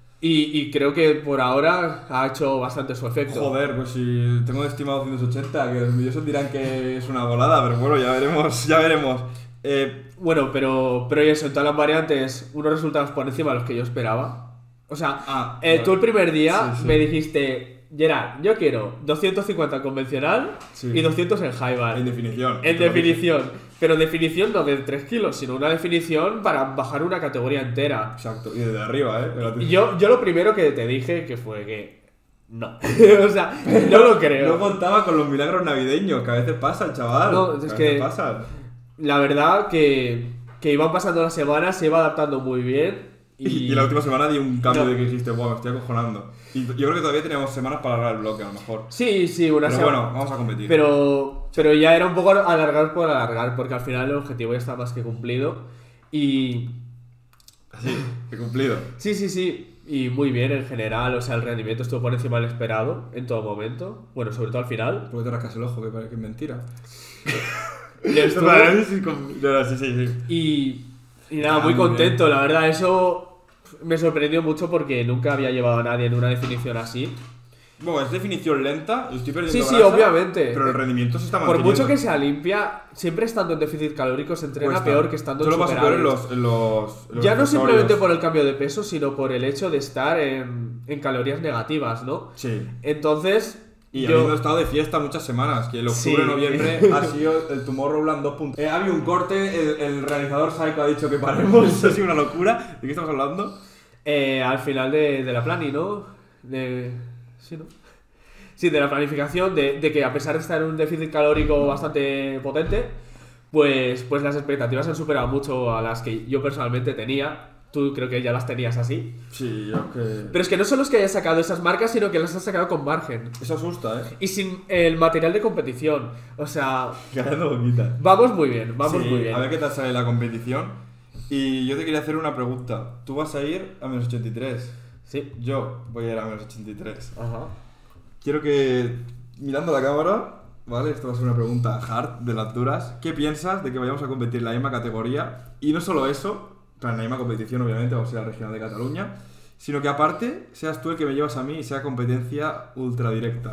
Y, y creo que por ahora ha hecho bastante su efecto. Joder, pues si tengo estimado ciento ochenta, que los envidiosos dirán que es una volada, pero bueno, ya veremos, ya veremos. Eh, Bueno, pero, pero eso, en todas las variantes, unos resultados por encima de los que yo esperaba. O sea, Ah, eh, vale. tú el primer día Sí, sí. me dijiste, Gerard, yo quiero doscientos cincuenta convencional Sí. y doscientos en high bar. en definición. En te lo dije. definición. Pero definición no de tres kilos, sino una definición para bajar una categoría entera. Exacto, y desde arriba, eh. Pero- Y yo, yo lo primero que te dije que fue que no. O sea, no lo creo. No contaba con los milagros navideños, que a veces pasan, chaval. No, es a veces que- pasan. La verdad que, que iban pasando las semanas, se iba adaptando muy bien. Y, Y, y la última semana di un cambio No. de que dijiste, wow, me estoy acojonando. Y yo creo que todavía teníamos semanas para alargar el bloque, a lo mejor. Sí, sí, una Pero semana. bueno, vamos a competir. Pero, pero ya era un poco alargar por alargar, porque al final el objetivo ya está más que cumplido. Y Así, he cumplido. sí, sí, sí. Y muy bien en general, o sea, el rendimiento estuvo por encima del esperado en todo momento. Bueno, sobre todo al final. ¿Por qué te rascas el ojo? Que parece que es mentira. Y estuvo- Vale, sí, con- no, no, sí, sí, sí. Y, y nada, Ah, muy muy contento, la verdad, eso me sorprendió mucho porque nunca había llevado a nadie en una definición así. Bueno, es definición lenta, yo estoy perdiendo Sí, sí, grasa, obviamente. Pero el rendimiento se está Por manteniendo. mucho que sea limpia, siempre estando en déficit calórico se entrena Cuesta. peor que estando en Solo pasa peor en superávit. los, en los, en los Ya no accesorios. simplemente por el cambio de peso, sino por el hecho de estar en, en calorías negativas, ¿no? Sí. Entonces, Y yo... habiendo estado de fiesta muchas semanas, que el octubre, Sí. noviembre ha sido el Tomorrowland dos punto cero. Eh, ha habido un corte, el, el realizador Psycho ha dicho que paremos, eso ha sido una locura. ¿De qué estamos hablando? Eh, al final de, de la plani, ¿no? De... Sí, ¿no? Sí, de la planificación, de, de que a pesar de estar en un déficit calórico bastante potente, pues, pues las expectativas han superado mucho a las que yo personalmente tenía. Tú creo que ya las tenías así. Sí, yo que... Pero es que no solo es que hayas sacado esas marcas, sino que las has sacado con margen. Eso asusta, ¿eh? Y sin el material de competición. O sea, Ganando boquita. vamos muy bien, vamos Sí, muy bien. A ver qué tal sale la competición. Y yo te quería hacer una pregunta. ¿Tú vas a ir a menos ochenta y tres? Sí. Yo voy a ir a menos ochenta y tres. Ajá. Quiero que, mirando a la cámara, ¿vale? Esto va a ser una pregunta hard de las duras. ¿Qué piensas de que vayamos a competir en la misma categoría? Y no solo eso, en la misma competición, obviamente, vamos a ir a la regional de Cataluña, sino que aparte seas tú el que me llevas a mí y sea competencia ultra directa.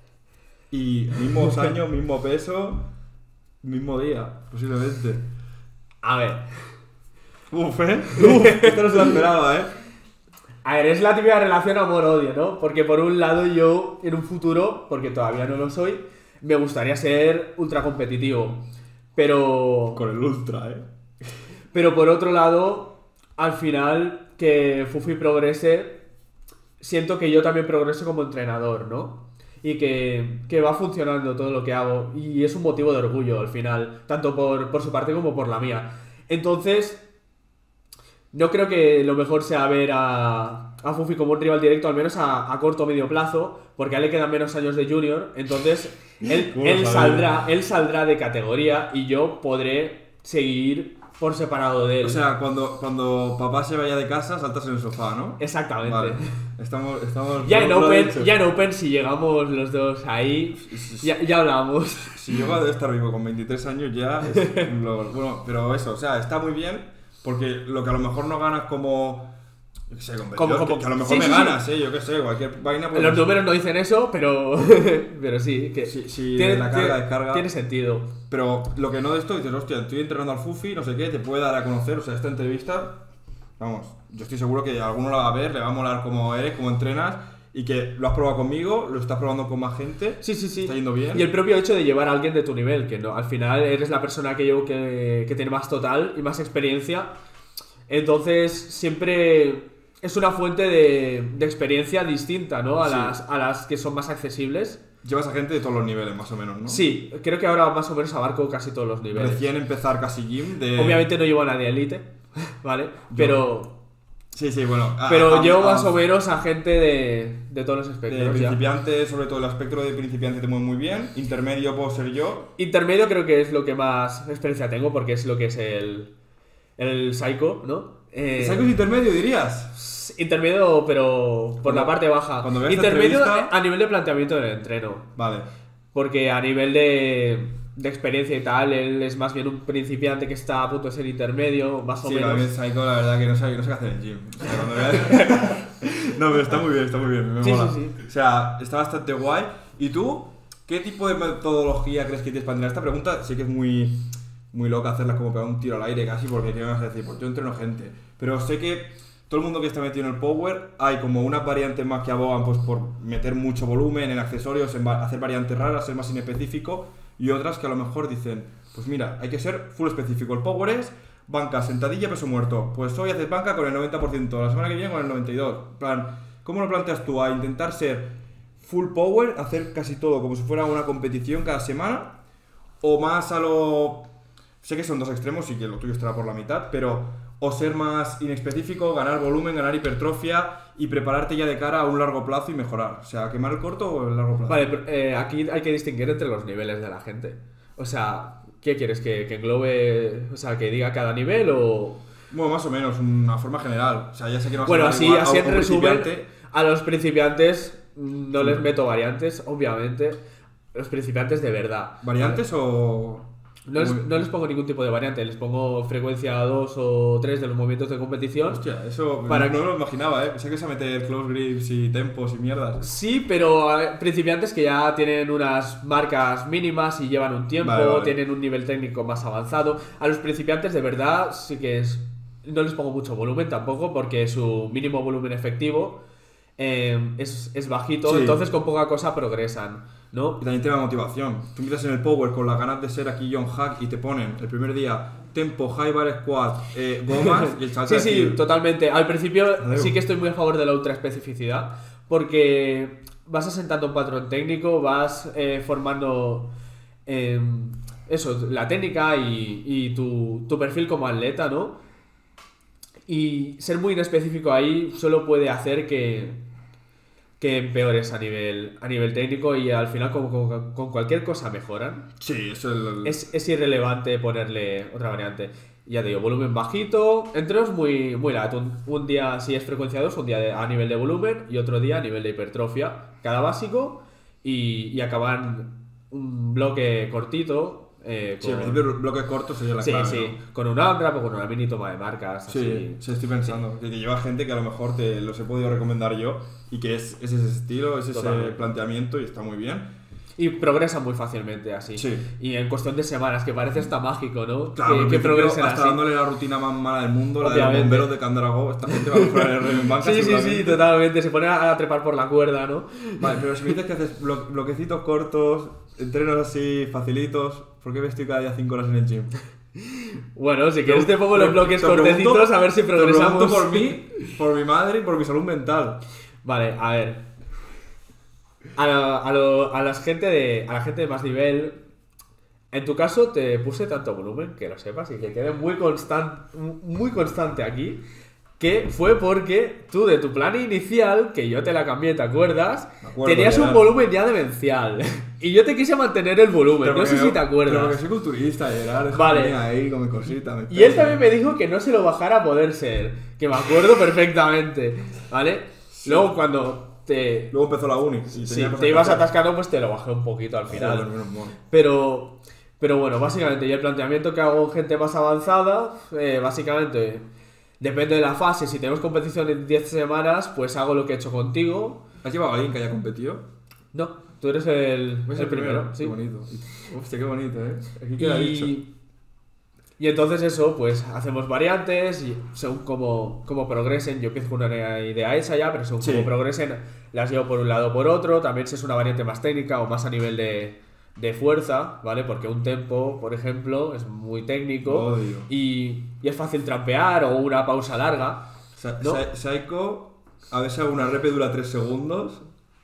Y mismos años, mismo peso, mismo día, posiblemente. A ver. Uf, ¿eh? Uf, esto no se lo esperaba, ¿eh? A ver, es la típica relación amor-odio, ¿no? Porque por un lado yo, en un futuro, porque todavía no lo soy, me gustaría ser ultra competitivo. Pero... Con el ultra, ¿eh? Pero por otro lado, al final, que Fufi progrese, siento que yo también progreso como entrenador, ¿no? Y que, que va funcionando todo lo que hago. Y es un motivo de orgullo, al final, tanto por, por su parte como por la mía. Entonces... No creo que lo mejor sea ver a, a Fufi como un rival directo, al menos a, a corto o medio plazo, porque a él le quedan menos años de junior, entonces él, él, saldrá, él saldrá de categoría y yo podré seguir por separado de él. O sea, cuando, cuando papá se vaya de casa, saltas en el sofá, ¿no? Exactamente. Vale. Estamos, estamos... Ya en, lo- lo he open, dicho. ya en Open, si llegamos los dos ahí, ya, ya hablamos. Si yo debe estar vivo con veintitrés años ya, es un logro. Bueno, pero eso, o sea, está muy bien, porque lo que a lo mejor no ganas como... Yo qué sé, competidor, Como- como- que, que a lo mejor sí, me sí, ganas, ¿eh? Yo qué sé, cualquier vaina... pues- Los números no dicen eso, pero, pero sí, que Sí, sí, tiene, la carga, tiene- descarga. tiene sentido. Pero lo que no de esto, dices, hostia, estoy entrenando al Fufi, no sé qué, te puede dar a conocer, o sea, esta entrevista, vamos, yo estoy seguro que alguno la va a ver, le va a molar cómo eres, cómo entrenas, y que lo has probado conmigo, lo estás probando con más gente, Sí, sí, sí. está yendo bien. Y el propio hecho de llevar a alguien de tu nivel, que no, al final eres la persona que yo que, que tiene más total y más experiencia. Entonces, siempre es una fuente de, de experiencia distinta, ¿no? A, Sí. las, a las que son más accesibles. Llevas a gente de todos los niveles, más o menos, ¿no? Sí, creo que ahora más o menos abarco casi todos los niveles. Recién empezar casi gym de... Obviamente no llevo a nadie elite, ¿vale? Pero, Sí, sí, bueno. a- pero a- llevo a- más o menos a gente de, de todos los De espectros. ya. principiante, sobre todo el aspecto de principiante te mueve muy bien. Intermedio puedo ser yo. Intermedio creo que es lo que más experiencia tengo porque es lo que es el, el Psycho, ¿no? Eh, ¿Psycho es intermedio, dirías? Intermedio, pero por Cuando- la parte baja. cuando veas esta Intermedio entrevista- a nivel de planteamiento del entreno. Vale. Porque a nivel de, de experiencia y tal, él es más bien un principiante que está a punto de ser intermedio, más o Sí, menos. la bien Psycho, la verdad que no sé, no sé qué hacer en el gym. O sea, cuando veas- no, pero está muy bien, está muy bien, me Sí, mola. sí, sí. O sea, está bastante guay. ¿Y tú? ¿Qué tipo de metodología crees que tienes para entrenar? Esta pregunta sí que es muy, muy loca hacerla como pegar un tiro al aire casi, porque ¿qué me vas a decir? Pues yo entreno gente. Pero sé que todo el mundo que está metido en el power, hay como unas variantes más que abogan pues, por meter mucho volumen en accesorios, en va- hacer variantes raras, ser más inespecífico, y otras que a lo mejor dicen, pues mira, hay que ser full específico. El power es banca, sentadilla, peso muerto. Pues hoy haces banca con el noventa por ciento, la semana que viene con el noventa y dos por ciento. En plan, ¿cómo lo planteas tú? ¿A intentar ser full power, hacer casi todo como si fuera una competición cada semana? ¿O más a lo... Sé que son dos extremos y que lo tuyo estará por la mitad, pero... O ser más inespecífico, ganar volumen, ganar hipertrofia y prepararte ya de cara a un largo plazo y mejorar. O sea, ¿quemar el corto o el largo plazo? Vale, pero, eh, aquí hay que distinguir entre los niveles de la gente. O sea, ¿qué quieres? ¿Que, que englobe, o sea, que diga cada nivel o...? Bueno, más o menos, una forma general. O sea, ya sé que no vas Bueno, a hablar así, igual a así un en resumen, principiante. a los principiantes mm, no les meto variantes, obviamente. Los principiantes de verdad. ¿Variantes o...? No les, Muy- no les pongo ningún tipo de variante, les pongo frecuencia dos o tres de los movimientos de competición. Hostia, eso Para no, que- no lo imaginaba, ¿eh? Pensé que se a meter close grips y tempos y mierdas. Sí, pero a ver, principiantes que ya tienen unas marcas mínimas y llevan un tiempo, Vale, vale. tienen un nivel técnico más avanzado. A los principiantes de verdad sí que es... No les pongo mucho volumen tampoco porque su mínimo volumen efectivo eh, es, es bajito, Sí. entonces con poca cosa progresan, ¿no? Y también tema motivación. Tú empiezas en el power con las ganas de ser aquí John Hack y te ponen el primer día tempo, high bar squat, eh, gomas y el chaval te Sí, va a sí, decir, totalmente. Al principio Adeu. sí que estoy muy a favor de la ultra especificidad porque vas asentando un patrón técnico, vas eh, formando eh, eso, la técnica y, y tu, tu perfil como atleta, ¿no? Y ser muy inespecífico ahí solo puede hacer que, que empeores a nivel, a nivel técnico y al final con, con- con cualquier cosa mejoran. Sí, eso es el... Es, es irrelevante ponerle otra variante. Ya te digo, volumen bajito, entrenos muy, muy light. Un, un día si es frecuencia dos, un día de- a nivel de volumen y otro día a nivel de hipertrofia. Cada básico y, y acaban un bloque cortito. Eh, Sí, al con- principio bloques cortos sería la sí, clave, sí, ¿no? con un AMRAP o con una mini toma de marcas. Sí, así. sí, estoy pensando. Que, que lleva gente que a lo mejor te los he podido recomendar yo y que es, es ese estilo, es ese Totalmente. planteamiento y está muy bien. Y progresan muy fácilmente así. Sí. Y en cuestión de semanas, que parece hasta mágico, ¿no? Claro, que, al que principio, progresen hasta así. dándole la rutina más mala del mundo, la de los Obviamente. bomberos de Candragó. Esta gente va a mejorar el Reven Banca Sí, sí, sí, seguramente. totalmente. Se pone a, a trepar por la cuerda, ¿no? Vale, pero si me dices que haces blo- bloquecitos cortos, entrenos así facilitos, ¿por qué me estoy cada día cinco horas en el gym? Bueno, si quieres te pongo los bloques Te pregunto- cortecitos a ver si te progresamos. pregunto por mí, por mi madre y por mi salud mental. Vale, a ver. A, la- a, lo- a las gente de, a la gente de más nivel, en tu caso te puse tanto volumen, que lo sepas, y que quede muy, constan, muy constante aquí, que fue porque tú de tu plan inicial, que yo te la cambié, ¿te acuerdas? Me acuerdo, Tenías un Gerard. volumen ya demencial. Y yo te quise mantener el volumen, Pero no sé porque si yo- te Pero porque acuerdas. soy culturista, Gerard. Vale. Vale. Ahí con mi cosita. mi Y él peso. también me dijo que no se lo bajara a poder ser, que me acuerdo perfectamente, ¿vale? Luego cuando te, Luego empezó la uni. y tenía si cosas te que ibas hacer. atascando, pues te lo bajé un poquito al final. Joder, menos mal. Pero, pero bueno, básicamente, yo el planteamiento que hago en gente más avanzada, eh, básicamente, depende de la fase. Si tenemos competición en diez semanas, pues hago lo que he hecho contigo. ¿Has llevado a alguien que haya competido? No, tú eres el, ¿Ves el primero. Qué Sí. bonito. Hostia, qué bonito, ¿eh? Aquí queda dicho. Y, y entonces eso, pues hacemos variantes y según cómo, cómo progresen, yo empiezo con una idea esa ya, pero según Sí. cómo progresen, las llevo por un lado o por otro. También si es una variante más técnica o más a nivel de, de fuerza, ¿vale? Porque un tempo, por ejemplo, es muy técnico Odio. y, y es fácil trampear o una pausa larga. Sa- ¿No? Sa- Psycho, a veces una repe dura tres segundos.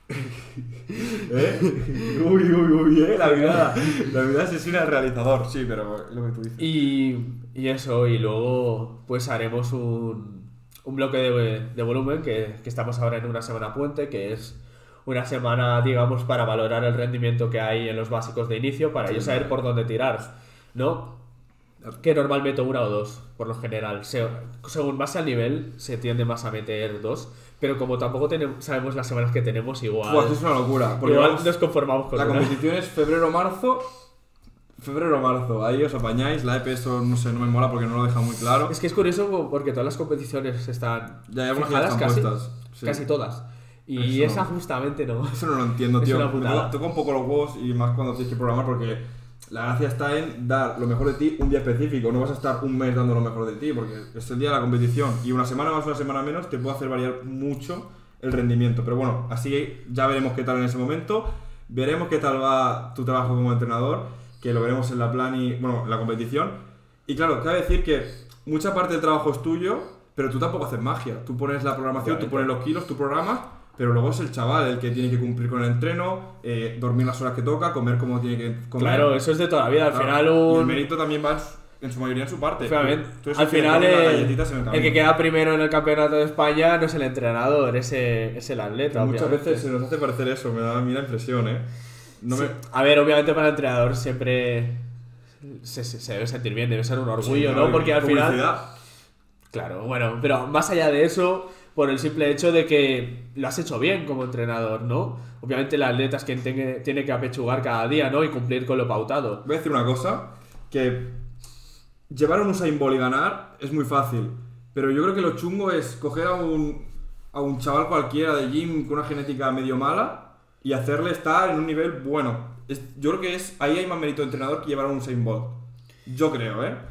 ¿Eh? Uy, uy, uy, eh. La mirada. La mirada asesina al realizador. Sí, pero lo que tú dices. Y, y eso, y luego pues haremos un, un bloque de, de volumen que, que estamos ahora en una semana puente, que es una semana, digamos, para valorar el rendimiento que hay en los básicos de inicio, para yo saber por dónde tirar, ¿no? Que normalmente una o dos, por lo general. Se- según más al nivel, se tiende más a meter dos, pero como tampoco tenemos, sabemos las semanas que tenemos, igual, Buah, esto es una locura. Porque igual vamos- nos conformamos con la una. competición es febrero-marzo. Febrero-marzo. Ahí os apañáis. La E P eso no sé, no me mola porque no lo deja muy claro. Es que es curioso porque todas las competiciones están Ya hay algunas que ya fijadas están casi, puestas. Sí. casi todas. Y Eso esa no. justamente no. Eso no lo entiendo, Es tío. una Me putada. toca, toca un poco los huevos y más cuando tienes que programar porque la gracia está en dar lo mejor de ti un día específico. No vas a estar un mes dando lo mejor de ti porque es el día de la competición y una semana más, una semana menos te puede hacer variar mucho el rendimiento. Pero bueno, así ya veremos qué tal en ese momento. Veremos qué tal va tu trabajo como entrenador, que lo veremos en la plan y, bueno, en la competición. Y claro, cabe decir que mucha parte del trabajo es tuyo, pero tú tampoco haces magia. Tú pones la programación, tú pones los kilos, tú programas, pero luego es el chaval el que tiene que cumplir con el entreno, eh, dormir las horas que toca, comer como tiene que comer. Claro, eso es de toda la vida. Al Claro. final Y el un... mérito también va en su, en su mayoría en su parte. Efectivamente. Tú eres Al el que final pone las el, galletitas en el el camino. que queda primero en el campeonato de España no es el entrenador, es el, es el atleta. Muchas obviamente. veces se nos hace parecer eso, me da a mí la impresión, ¿eh? No me... Sí. A ver, obviamente para el entrenador siempre se, se- se debe sentir bien, debe ser un orgullo, Sí, ¿no? Porque al final... publicidad. Claro, bueno, pero más allá de eso, por el simple hecho de que lo has hecho bien como entrenador, ¿no? Obviamente el atleta es quien tiene, tiene que apechugar cada día, ¿no? Y cumplir con lo pautado. Voy a decir una cosa, que llevar a un Usain Bolt y ganar es muy fácil, pero yo creo que lo chungo es coger a un, a un chaval cualquiera de gym con una genética medio mala y hacerle estar en un nivel bueno. Es- yo creo que es ahí hay más mérito de entrenador que llevar a un Usain Bolt. Yo creo, ¿eh?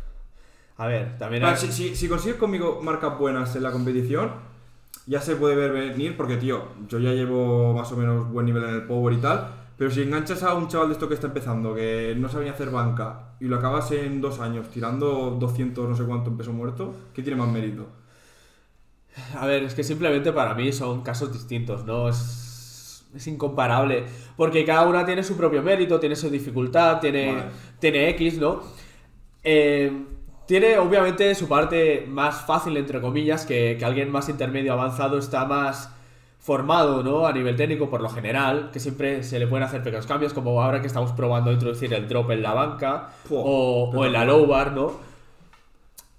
A ver, también Vale, hay... si, si, si consigues conmigo marcas buenas en la competición, ya se puede ver venir porque, tío, yo ya llevo más o menos buen nivel en el power y tal, pero si enganchas a un chaval de esto que está empezando, que no sabe ni hacer banca, y lo acabas en dos años tirando doscientos no sé cuánto en peso muerto, ¿qué tiene más mérito? A ver, es que simplemente para mí son casos distintos, ¿no? Es, es incomparable. Porque cada una tiene su propio mérito, tiene su dificultad, tiene, Vale. tiene X, ¿no? Eh, tiene obviamente su parte más fácil, entre comillas, que, que alguien más intermedio avanzado está más formado, ¿no? A nivel técnico, por lo general, que siempre se le pueden hacer pequeños cambios, como ahora que estamos probando a introducir el drop en la banca Fua, o, o en la espectacular. low bar, ¿no?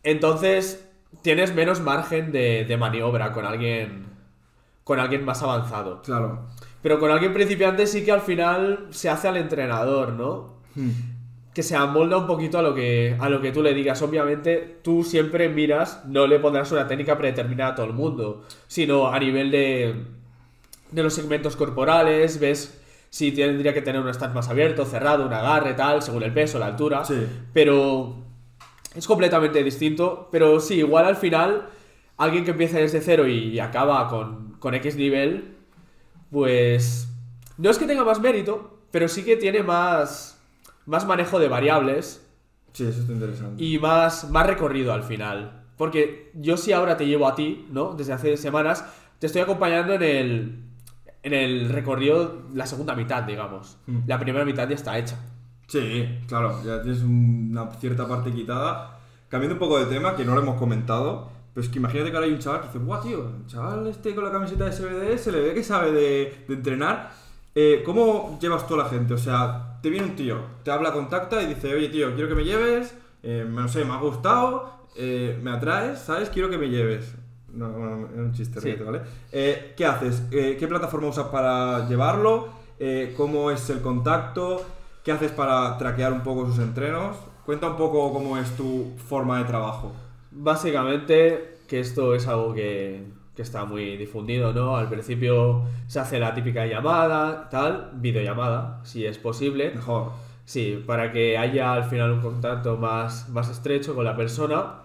Entonces tienes menos margen de, de maniobra con alguien, con alguien más avanzado. Claro. Pero con alguien principiante sí que al final se hace al entrenador, ¿no? Hmm. Que se amolda un poquito a lo que, a lo que tú le digas. Obviamente, tú siempre miras, no le pondrás una técnica predeterminada a todo el mundo, sino a nivel de, de los segmentos corporales, ves si tendría que tener un stance más abierto, cerrado, un agarre, tal, según el peso, la altura. Sí. Pero es completamente distinto. Pero sí, igual al final, alguien que empieza desde cero y acaba con, con X nivel, pues no es que tenga más mérito, pero sí que tiene más, más manejo de variables Sí, eso está interesante. y más, más recorrido al final. Porque yo sí ahora te llevo a ti, ¿no? Desde hace semanas, te estoy acompañando en el, en el recorrido, la segunda mitad, digamos. Mm. La primera mitad ya está hecha. Sí, claro, ya tienes una cierta parte quitada. Cambiando un poco de tema, que no lo hemos comentado, pero es que imagínate que ahora hay un chaval que dice, ¡buah, tío! El chaval este con la camiseta de S B D se le ve que sabe de, de entrenar. Eh, ¿Cómo llevas tú a la gente? O sea, te viene un tío, te habla, contacta y dice, oye, tío, quiero que me lleves, eh, no sé, me ha gustado, eh, me atraes, ¿sabes? Quiero que me lleves. No, bueno, es un chiste, Sí. ríete, ¿vale? Eh, ¿Qué haces? Eh, ¿Qué plataforma usas para llevarlo? Eh, ¿Cómo es el contacto? ¿Qué haces para traquear un poco sus entrenos? Cuenta un poco cómo es tu forma de trabajo. Básicamente, que esto es algo que, que está muy difundido, ¿no? Al principio se hace la típica llamada, tal, videollamada, si es posible. Mejor. Sí, para que haya al final un contacto más, más estrecho con la persona.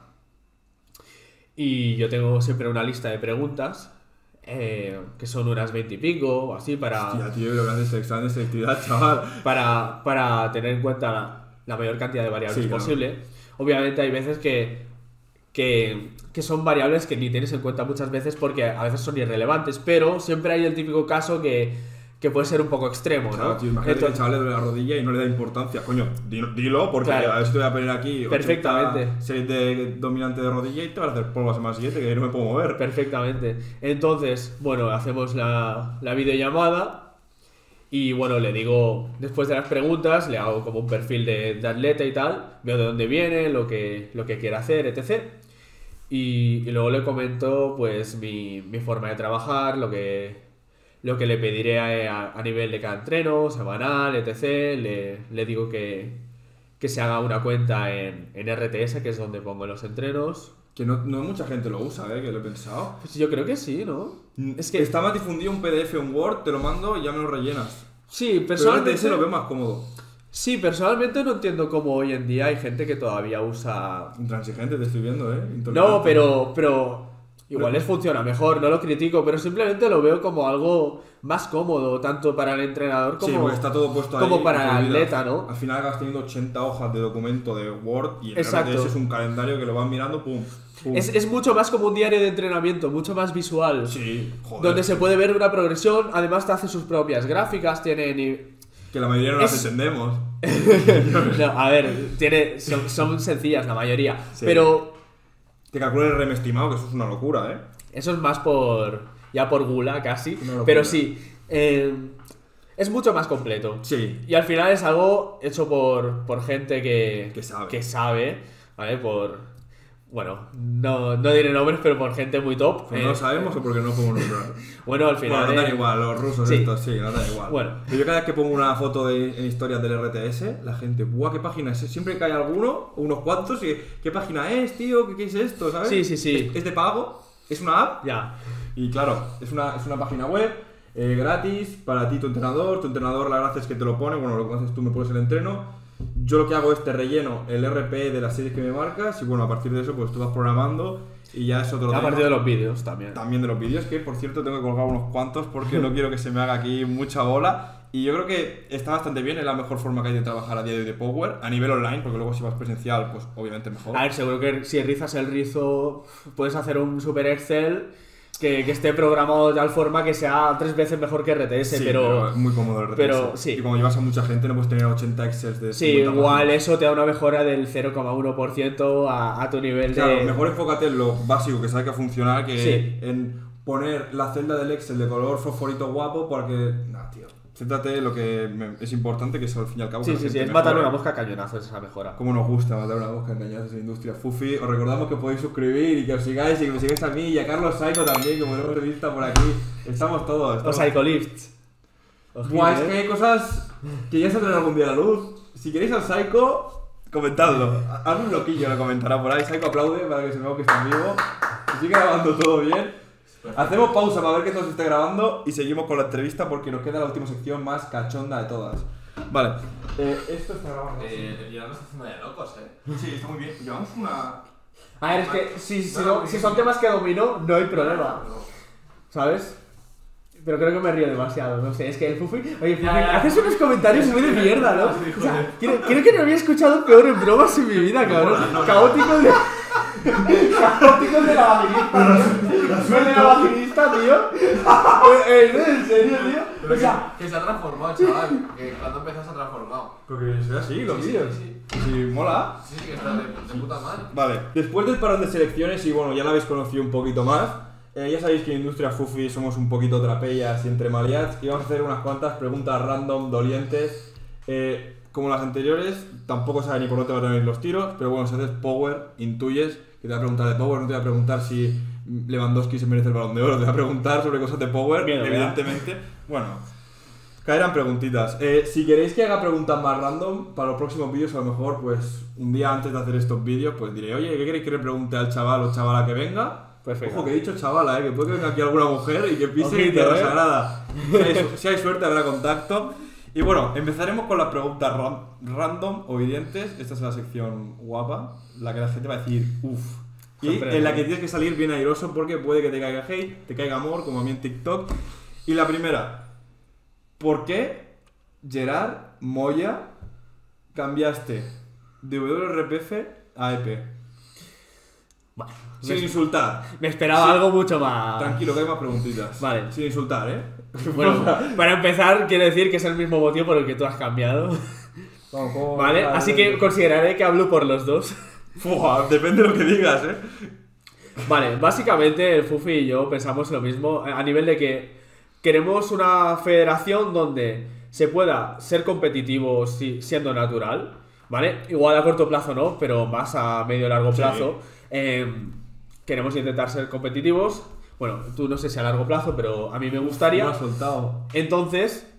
Y yo tengo siempre una lista de preguntas, eh, que son unas veinte y pico, o así, para, Hostia, tío, lo que haces es examen de selectividad, chaval. para, para tener en cuenta la, la mayor cantidad de variables Sí, claro. posible. Obviamente hay veces que, que, que son variables que ni tienes en cuenta muchas veces porque a veces son irrelevantes, pero siempre hay el típico caso que, que puede ser un poco extremo, ¿no? Claro, tío, imagínate que el Entonces- chaval le duele la rodilla y no le da importancia. Coño, dilo, dilo, porque Claro. a ver si te voy a poner aquí Perfectamente. series de dominante de rodilla y te vas a hacer polvo la semana siguiente, que no me puedo mover. Perfectamente. Entonces, bueno, hacemos la, la videollamada y bueno, le digo, después de las preguntas, le hago como un perfil de, de atleta y tal, veo de dónde viene, lo que, lo que quiere hacer, etcétera. Y, y luego le comento pues mi, mi forma de trabajar, lo que, lo que le pediré a, a nivel de cada entreno, semanal, etcétera. Le, le digo que, que se haga una cuenta en, en R T S, que es donde pongo los entrenos. Que no, no mucha gente lo usa, eh, que lo he pensado. Pues yo creo que sí, ¿no? Es que Está más difundido un P D F, un Word, te lo mando y ya me lo rellenas. sí, Pero R T S personalmente lo veo más cómodo. sí, personalmente no entiendo cómo hoy en día hay gente que todavía usa. Intransigente te estoy viendo, eh. No, Intolerante. pero pero igual Pero- les funciona mejor, no lo critico, pero simplemente lo veo como algo más cómodo tanto para el entrenador como Sí, porque está todo puesto ahí. como y para te el olvidas. atleta, ¿no? Al final acabas teniendo ochenta hojas de documento de Word y el Exacto. R T S es un calendario que lo van mirando, pum, pum. Es, es mucho más como un diario de entrenamiento, mucho más visual. Sí, joder. Donde se puede ver una progresión, además te hace sus propias gráficas, tiene ni- Que la mayoría no las Es- entendemos. No, a ver, tiene, son, son sencillas la mayoría, Sí. pero Te calcula el R M estimado, que eso es una locura, ¿eh? eso es más por. Ya por gula casi. Una locura. Pero sí. eh, es mucho más completo. Sí. Y al final es algo hecho por, por gente que. Que sabe. Que sabe. ¿Vale? Por. Bueno, no, no diré nombres, pero por gente muy top. Pues eh, no lo sabemos o porque no podemos nombrar. Bueno, al final. Bueno, no dan eh, igual, los rusos sí. estos, sí, no dan igual. Bueno. Pero yo cada vez que pongo una foto de, en historias del R T S, la gente, ¡buah, qué página es! Siempre cae alguno, o unos cuantos, y ¿qué página es, tío? ¿Qué, qué es esto? ¿Sabes? Sí, sí, sí. ¿Es, es de pago? ¿Es una app? Ya. Y claro, es una, es una página web eh, gratis para ti, tu entrenador. Tu entrenador, la gracia es que te lo pone. Bueno, lo que haces tú, me pones el entreno. Yo lo que hago es te relleno el R P de las series que me marcas. Y bueno, a partir de eso, pues tú vas programando y ya es otro A tema. partir de los vídeos también. También de los vídeos, que por cierto tengo que colgar unos cuantos porque no quiero que se me haga aquí mucha bola. Y yo creo que está bastante bien, es la mejor forma que hay de trabajar a día de hoy de Power, a nivel online, porque luego si vas presencial, pues obviamente mejor. A ver, seguro que si rizas el rizo, puedes hacer un super Excel que, que esté programado de tal forma que sea tres veces mejor que R T S, Sí, pero. es muy cómodo el R T S. pero sí. Y como llevas a mucha gente, no puedes tener ochenta Excels de Sí, cincuenta igual páginas. eso te da una mejora del cero coma uno por ciento a, a tu nivel Claro, de. mejor enfócate en lo básico que sabe que funciona que Sí. en poner la celda del Excel de color fosforito guapo porque... No, tío. céntrate lo que me- es importante, que es al fin y al cabo. Sí, que la sí, sí, gente es matar mejore. una mosca a cañonazos, esa mejora. Como nos gusta matar una mosca engañados en Industria Fufi. Os recordamos que podéis suscribir y que os sigáis y que me sigáis a mí y a Carlos Psycho también, como hemos visto por aquí. Estamos todos. Los Estamos... Psycholifts. Ojito, Buah, es ¿eh? que hay cosas que ya saldrán algún día a la luz. Si queréis al Psycho, comentadlo. Algún loquillo lo comentará por ahí. Psycho aplaude para que se vea que está en vivo. Si sigue grabando todo bien. Hacemos pausa para ver que todo se esté grabando y seguimos con la entrevista porque nos queda la última sección más cachonda de todas. Vale. Eh, esto está grabando. Eh, el Gerardo está haciendo de locos, eh. Sí, está muy bien. Llevamos una... A ver, es que si, si, No, no- no, si son temas que domino, no hay problema. No. ¿Sabes? Pero creo que me río demasiado, no sé, es que el Fufi... Oye, Fufi, Ya, ya. haces unos comentarios muy de mierda, ¿no? Sí, O sea, joder. creo, creo que no había escuchado peores bromas en mi vida, cabrón. Caóticos de... Caóticos de la vaginista. ¿No de la vaginista, tío? Eh, eh, ¿no? ¿En serio, tío? Pero O sea... que, que se ha transformado, chaval. Que cuando empezó se ha transformado. Porque soy así, los Sí, sí, vídeos. sí, Sí, mola. Sí, sí, que está de, de puta madre. Vale, después del parón de selecciones, y bueno, ya la habéis conocido un poquito más, eh, ya sabéis que en Industria Fufi somos un poquito trapellas y entre maliats, y vamos a hacer unas cuantas preguntas random, dolientes. Eh, como las anteriores, tampoco sabes ni por dónde van a venir los tiros, pero bueno, si haces power, intuyes que te va a preguntar de power, no te va a preguntar si Lewandowski se merece el balón de oro, te va a preguntar sobre cosas de power, Bien, ¿verdad? evidentemente. Bueno, caerán preguntitas. Eh, si queréis que haga preguntas más random para los próximos vídeos, a lo mejor, pues un día antes de hacer estos vídeos, pues diré, oye, ¿qué queréis que le pregunte al chaval o chavala que venga? Perfecto. Ojo, que he dicho chavala, eh, que puede que venga aquí alguna mujer y que pise Ojito, tierra eh. sagrada. Si hay, su- si hay suerte, habrá contacto. Y bueno, empezaremos con las preguntas ram- random o evidentes. Esta es la sección guapa, la que la gente va a decir, uff. Y Sorprende. en la que tienes que salir bien airoso porque puede que te caiga hate, te caiga amor, como a mí en TikTok. Y la primera, ¿por qué Gerard Moya cambiaste de W R P F a E P? Bueno, Sin me, insultar. me esperaba Sí. algo mucho más... Tranquilo, que hay más preguntitas. Vale. Sin insultar, ¿eh? Bueno, para empezar, quiero decir que es el mismo motivo por el que tú has cambiado. Vamos, ¿cómo- ¿Vale? Así que consideraré que hablo por los dos. Fua, depende de lo que digas, ¿eh? Vale, básicamente el Fufi y yo pensamos lo mismo a nivel de que queremos una federación donde se pueda ser competitivo si- siendo natural, ¿vale? Igual a corto plazo no, pero más a medio y largo Sí. plazo. Eh, queremos intentar ser competitivos. Bueno, tú no sé si a largo plazo, pero a mí me gustaría. Me has soltado. Entonces,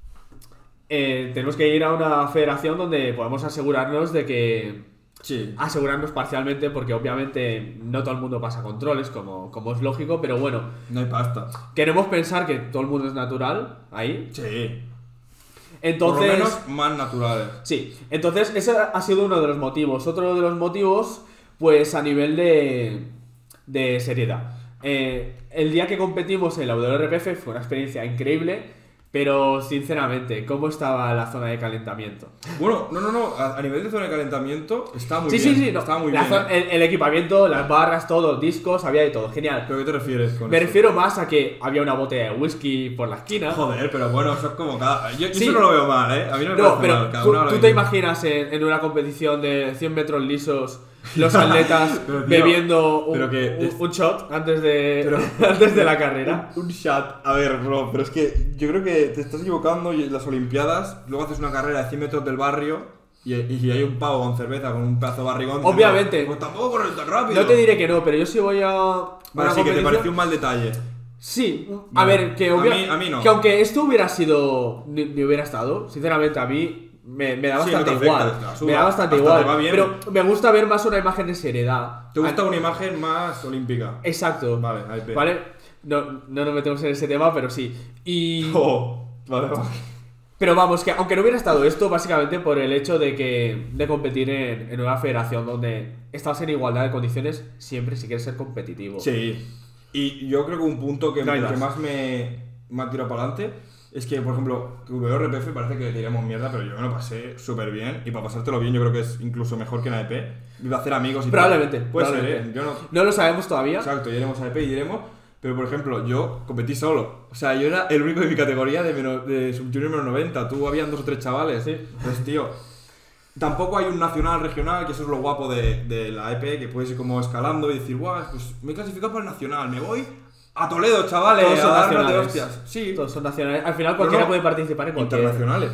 eh, tenemos que ir a una federación donde podamos asegurarnos de que... Sí. Asegurarnos parcialmente, porque obviamente no todo el mundo pasa controles, como, como es lógico, pero bueno, No hay pasta. queremos pensar que todo el mundo es natural ahí. Sí. Entonces, Por lo menos más naturales. sí, entonces ese ha sido uno de los motivos. Otro de los motivos, pues a nivel de, de seriedad. Eh, el día que competimos en la W R P F fue una experiencia increíble, pero sinceramente, ¿cómo estaba la zona de calentamiento? Bueno, no, no, no. A, a nivel de zona de calentamiento está muy sí, bien. sí, sí, no, Está muy la bien. zo- ¿eh? el, el equipamiento, las barras, todo, discos, había de todo, genial. ¿Pero qué te refieres con Me eso? refiero más a que había una botella de whisky por la esquina. Joder, pero bueno, eso es como cada... Yo, yo Sí. eso no lo veo mal, ¿eh? A mí no me No, parece pero mal. Cada tú, uno haga tú lo te que- imaginas en, en una competición de cien metros lisos los atletas Pero, tío, bebiendo un, pero que un- es- un shot antes de, Pero- antes de la carrera. Un shot. A ver, bro, pero es que yo creo que te estás equivocando y en las Olimpiadas, luego haces una carrera de cien metros del barrio y, y hay un pavo con cerveza, con un pedazo de barrigón. dices, Obviamente. Pues tampoco corres tan rápido. No te diré que no, pero yo sí voy a... Vale, una sí, que te competición- pareció un mal detalle. Sí, a Vale. ver, que, A obvia- mí- a mí no. que aunque esto hubiera sido... Ni, ni hubiera estado, sinceramente a mí me, me da Sí, no bastante te afecta, igual. te la suda. Me da bastante Hasta igual. te va bien. Pero me gusta ver más una imagen de seriedad. ¿Te gusta una imagen más olímpica? Exacto. Vale, ahí ve. ¿Vale? No, no nos metemos en ese tema, pero sí. Y... Oh, vale, vale. Pero vamos, que aunque no hubiera estado esto, básicamente por el hecho de que de competir en, en una federación donde estás en igualdad de condiciones, siempre si quieres ser competitivo. Sí. Y yo creo que un punto que, No hay que más. más me, me ha tirado para adelante es que, por ejemplo, que W R P F parece que le tiramos mierda, pero yo me lo pasé súper bien. Y para pasártelo bien, yo creo que es incluso mejor que en A E P. Iba a hacer amigos y tal. Probablemente, Puede probablemente. ser, ¿eh? Yo no. No lo sabemos todavía. Exacto, ya iremos a E P y iremos. Pero, por ejemplo, yo competí solo. O sea, yo era el único de mi categoría de, menos, de sub-junior menos noventa. Tú habían dos o tres chavales. Sí. Pues, tío, tampoco hay un nacional, regional, que eso es lo guapo de, de la E P, que puedes ir como escalando y decir, guau, pues me he clasificado para el nacional, me voy A Toledo, chavales, Todos son a darnos de nacionales. hostias. Sí, Todos son nacionales. Al final cualquiera no. puede participar en cualquier... internacionales.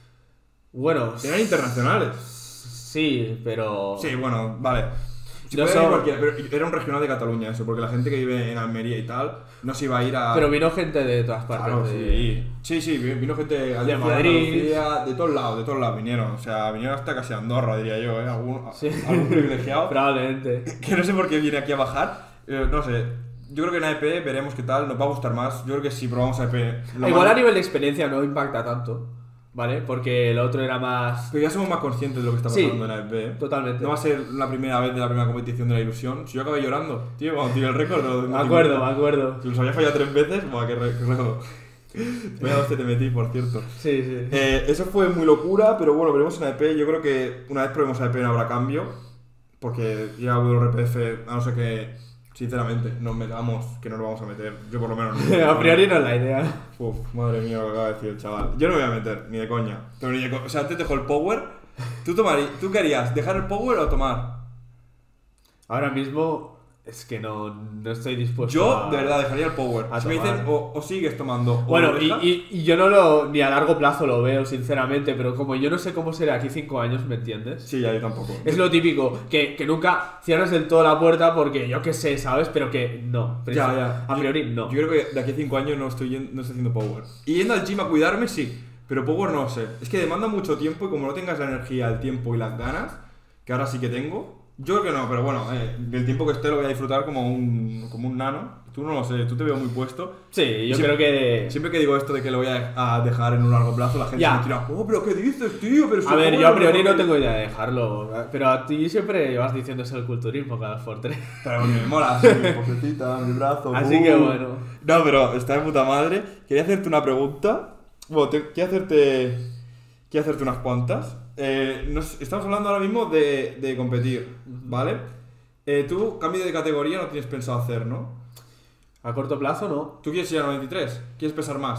Bueno, Eran internacionales. sí, pero... Sí, bueno, vale. Si No puede venir son- cualquiera, pero era un regional de Cataluña eso, porque la gente que vive en Almería y tal no se iba a ir a... Pero vino gente de todas partes. Claro, de... sí. Sí, sí, vi- vino gente de Galicia, Madrid. Andalucía, de todos lados, de todos lados vinieron. O sea, vinieron hasta casi a Andorra, diría yo, ¿eh? Algún, Sí. algún privilegiado. Probablemente. Que no sé por qué viene aquí a bajar. Eh, no sé, yo creo que en A E P veremos qué tal, nos va a gustar más. Yo creo que si probamos A E P... lo Igual más- a nivel de experiencia no impacta tanto, ¿vale? Porque el otro era más... Pero ya somos más conscientes de lo que está Sí, pasando en A E P. ¿eh? totalmente. No va a ser la primera vez de la primera competición de la ilusión. Si yo acabé llorando, tío, cuando tiré el récord. lo- Me acuerdo, me acuerdo. Si los había fallado tres veces, buah, qué re- qué récord. Vaya hostia te metí, por cierto. Sí, sí. Eh, eso fue muy locura, pero bueno, veremos en A E P. Yo creo que una vez probemos A E P no habrá cambio. Porque ya W R P F, a no ser que, sinceramente, nos metamos, que no nos vamos a meter. Yo por lo menos no. A priori no es la idea. Uf, madre mía lo que acaba de decir el chaval. Yo no me voy a meter, ni de coña. Pero ni de co- o sea, antes dejo el power. ¿Tú, tomarí- ¿Tú querías dejar el power o tomar? Ahora mismo es que no, no estoy dispuesto Yo, a... de verdad, dejaría el power. a Si me tomar. dicen o, o sigues tomando o Bueno, lo y, dejas, y, y yo no lo ni a largo plazo lo veo, sinceramente, pero como yo no sé cómo será aquí cinco años, ¿me entiendes? Sí, ya yo tampoco. Es lo típico, que, que nunca cierras del todo la puerta porque yo qué sé, ¿sabes? Pero que no. Pero Ya, eso, ya. A priori no. Yo creo que de aquí a cinco años no estoy, yen- no estoy haciendo power. Y yendo al gym a cuidarme, sí. Pero power no sé. Es que demanda mucho tiempo y como no tengas la energía, el tiempo y las ganas, que ahora sí que tengo, yo creo que no, pero bueno, eh, el tiempo que esté lo voy a disfrutar como un, como un nano. Tú no lo sé, tú te veo muy puesto. Sí, yo Sí. creo que... Siempre que digo esto de que lo voy a a dejar en un largo plazo, la gente Ya. me tira, oh, pero ¿qué dices, tío? Pero si A ver, el yo a power priori no es lo tengo idea de dejarlo, pero a ti siempre llevas diciendo eso del culturismo cada por tres. Pero me mola, así, mi posecita, mi brazo. Así uh. que bueno. No, pero está de puta madre. Quería hacerte una pregunta. Bueno, te- quiero hacerte. Quiero hacerte unas cuantas. Eh, nos- estamos hablando ahora mismo de, de competir, ¿vale? Eh, tú, cambio de categoría no tienes pensado hacer, ¿no? A corto plazo no. ¿Tú quieres ir a noventa y tres? ¿Quieres pesar más?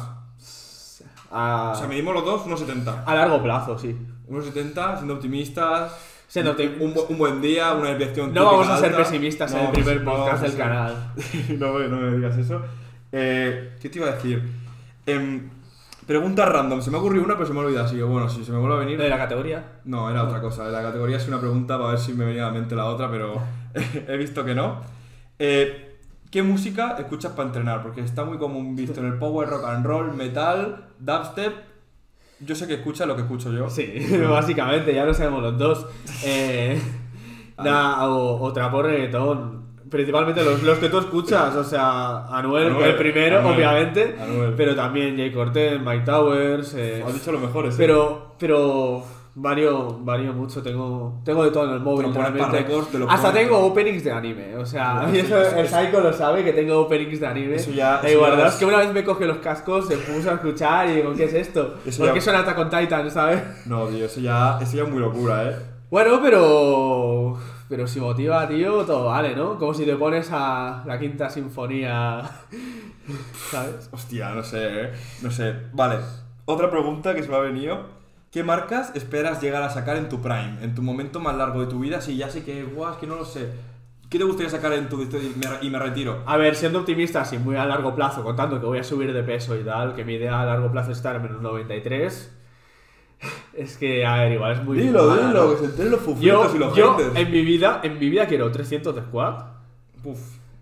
A, O sea, medimos los dos uno setenta. a largo plazo, sí. uno setenta, siendo optimistas. Siendo optim- un, bu- un buen día, una desviación. No vamos a típica ser alta. pesimistas No en el vamos a primer ser- no podcast vamos a del ser- canal. no, me- no me digas eso. Eh, ¿Qué te iba a decir? Em, pregunta random. Se me ha ocurrido una, pero se me ha olvidado. Así que bueno, si se me vuelve a venir. ¿De la categoría? No, era otra cosa. La categoría es una pregunta para ver si me venía a la mente la otra, pero he visto que no. Eh, ¿Qué música escuchas para entrenar? Porque está muy común visto en el power, rock and roll, metal, dubstep. Yo sé que escucha lo que escucho yo. Sí, básicamente, ya lo sabemos los dos. Eh, na- o, o trap o reggaetón. Principalmente los, los que tú escuchas, o sea, Anuel, Anuel, el primero, Anuel, obviamente. Anuel. Pero también Jay Cortez, Mike Towers. eh, Has dicho lo mejor, ese. pero, pero varío, varío mucho, tengo, tengo de todo en el móvil. Te lo pones realmente. para récords, te lo Hasta pones. tengo openings de anime, o sea, Sí, y eso, sí, el sí. Psycho lo sabe que tengo openings de anime. Eso ya- Da eso igual, ya ¿verdad? es- Es que una vez me cogió los cascos, se puso a escuchar y digo, ¿qué es esto? Eso ¿Por ya- qué suena Attack on Titan, sabes? No, tío, eso ya, eso ya es muy locura, ¿eh? Bueno, pero. Pero si motiva, tío, todo vale, ¿no? Como si te pones a la quinta sinfonía. ¿Sabes? Hostia, no sé, ¿eh? No sé. Vale, otra pregunta que se me ha venido. ¿Qué marcas esperas llegar a sacar en tu prime? En tu momento más largo de tu vida, si ya sé que, guau, es que no lo sé. ¿Qué te gustaría sacar en tu y me, y me retiro? A ver, siendo optimista, así muy a largo plazo, contando que voy a subir de peso y tal, que mi idea a largo plazo es estar en menos noventa y tres. Es que, a ver, igual es muy. Dilo, mala, dilo, ¿no? que se enteren los fufitos Yo, y los yo haters. en mi vida, en mi vida quiero trescientos de squat. Uf,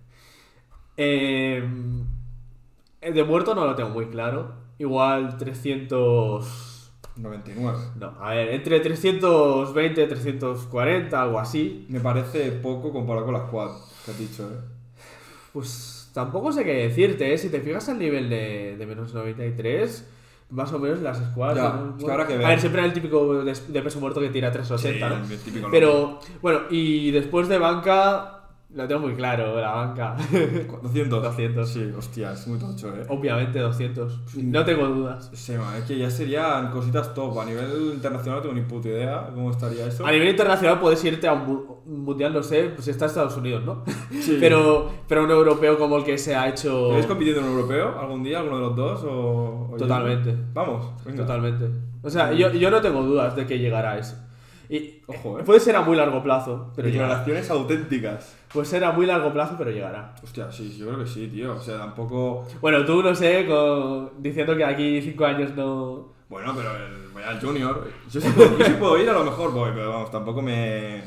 Eh, de muerto no lo tengo muy claro. Igual trescientos... noventa y nueve. No, a ver, entre trescientos veinte, trescientos cuarenta, algo así. Me parece poco comparado con las quad que has dicho, ¿eh? Pues tampoco sé qué decirte, ¿eh? Si te fijas al nivel de, de menos noventa y tres, más o menos las squads... Ya, ¿no? es que habrá que ver. A ver, siempre hay el típico de, de peso muerto que tira trescientos ochenta, Sí, ¿no? el típico loco. Pero, bueno, y después de banca, lo tengo muy claro, la banca. ¿doscientos? doscientos. Sí, hostia, es muy tocho, ¿eh? Obviamente doscientos. No tengo dudas. Sí, man, es que ya serían cositas top. A nivel internacional no tengo ni puta idea cómo estaría eso. A nivel internacional puedes irte a un, mu- un mundial, no sé, pues está Estados Unidos, ¿no? Sí. Pero, pero un europeo como el que se ha hecho... ¿Queréis compitiendo en un europeo algún día, alguno de los dos? O, o Totalmente. Vamos, venga. Totalmente. O sea, yo, yo no tengo dudas de que llegará a eso. Y Ojo, eh. puede ser a muy largo plazo, pero llegará. Declaraciones auténticas. Pues era muy largo plazo, pero llegará. Hostia, sí, yo creo que sí, tío. O sea, tampoco... Bueno, tú no sé, con... diciendo que aquí cinco años no... Bueno, pero el, voy al Junior. Yo sí, puedo, yo sí puedo ir, a lo mejor voy, pero vamos, tampoco me...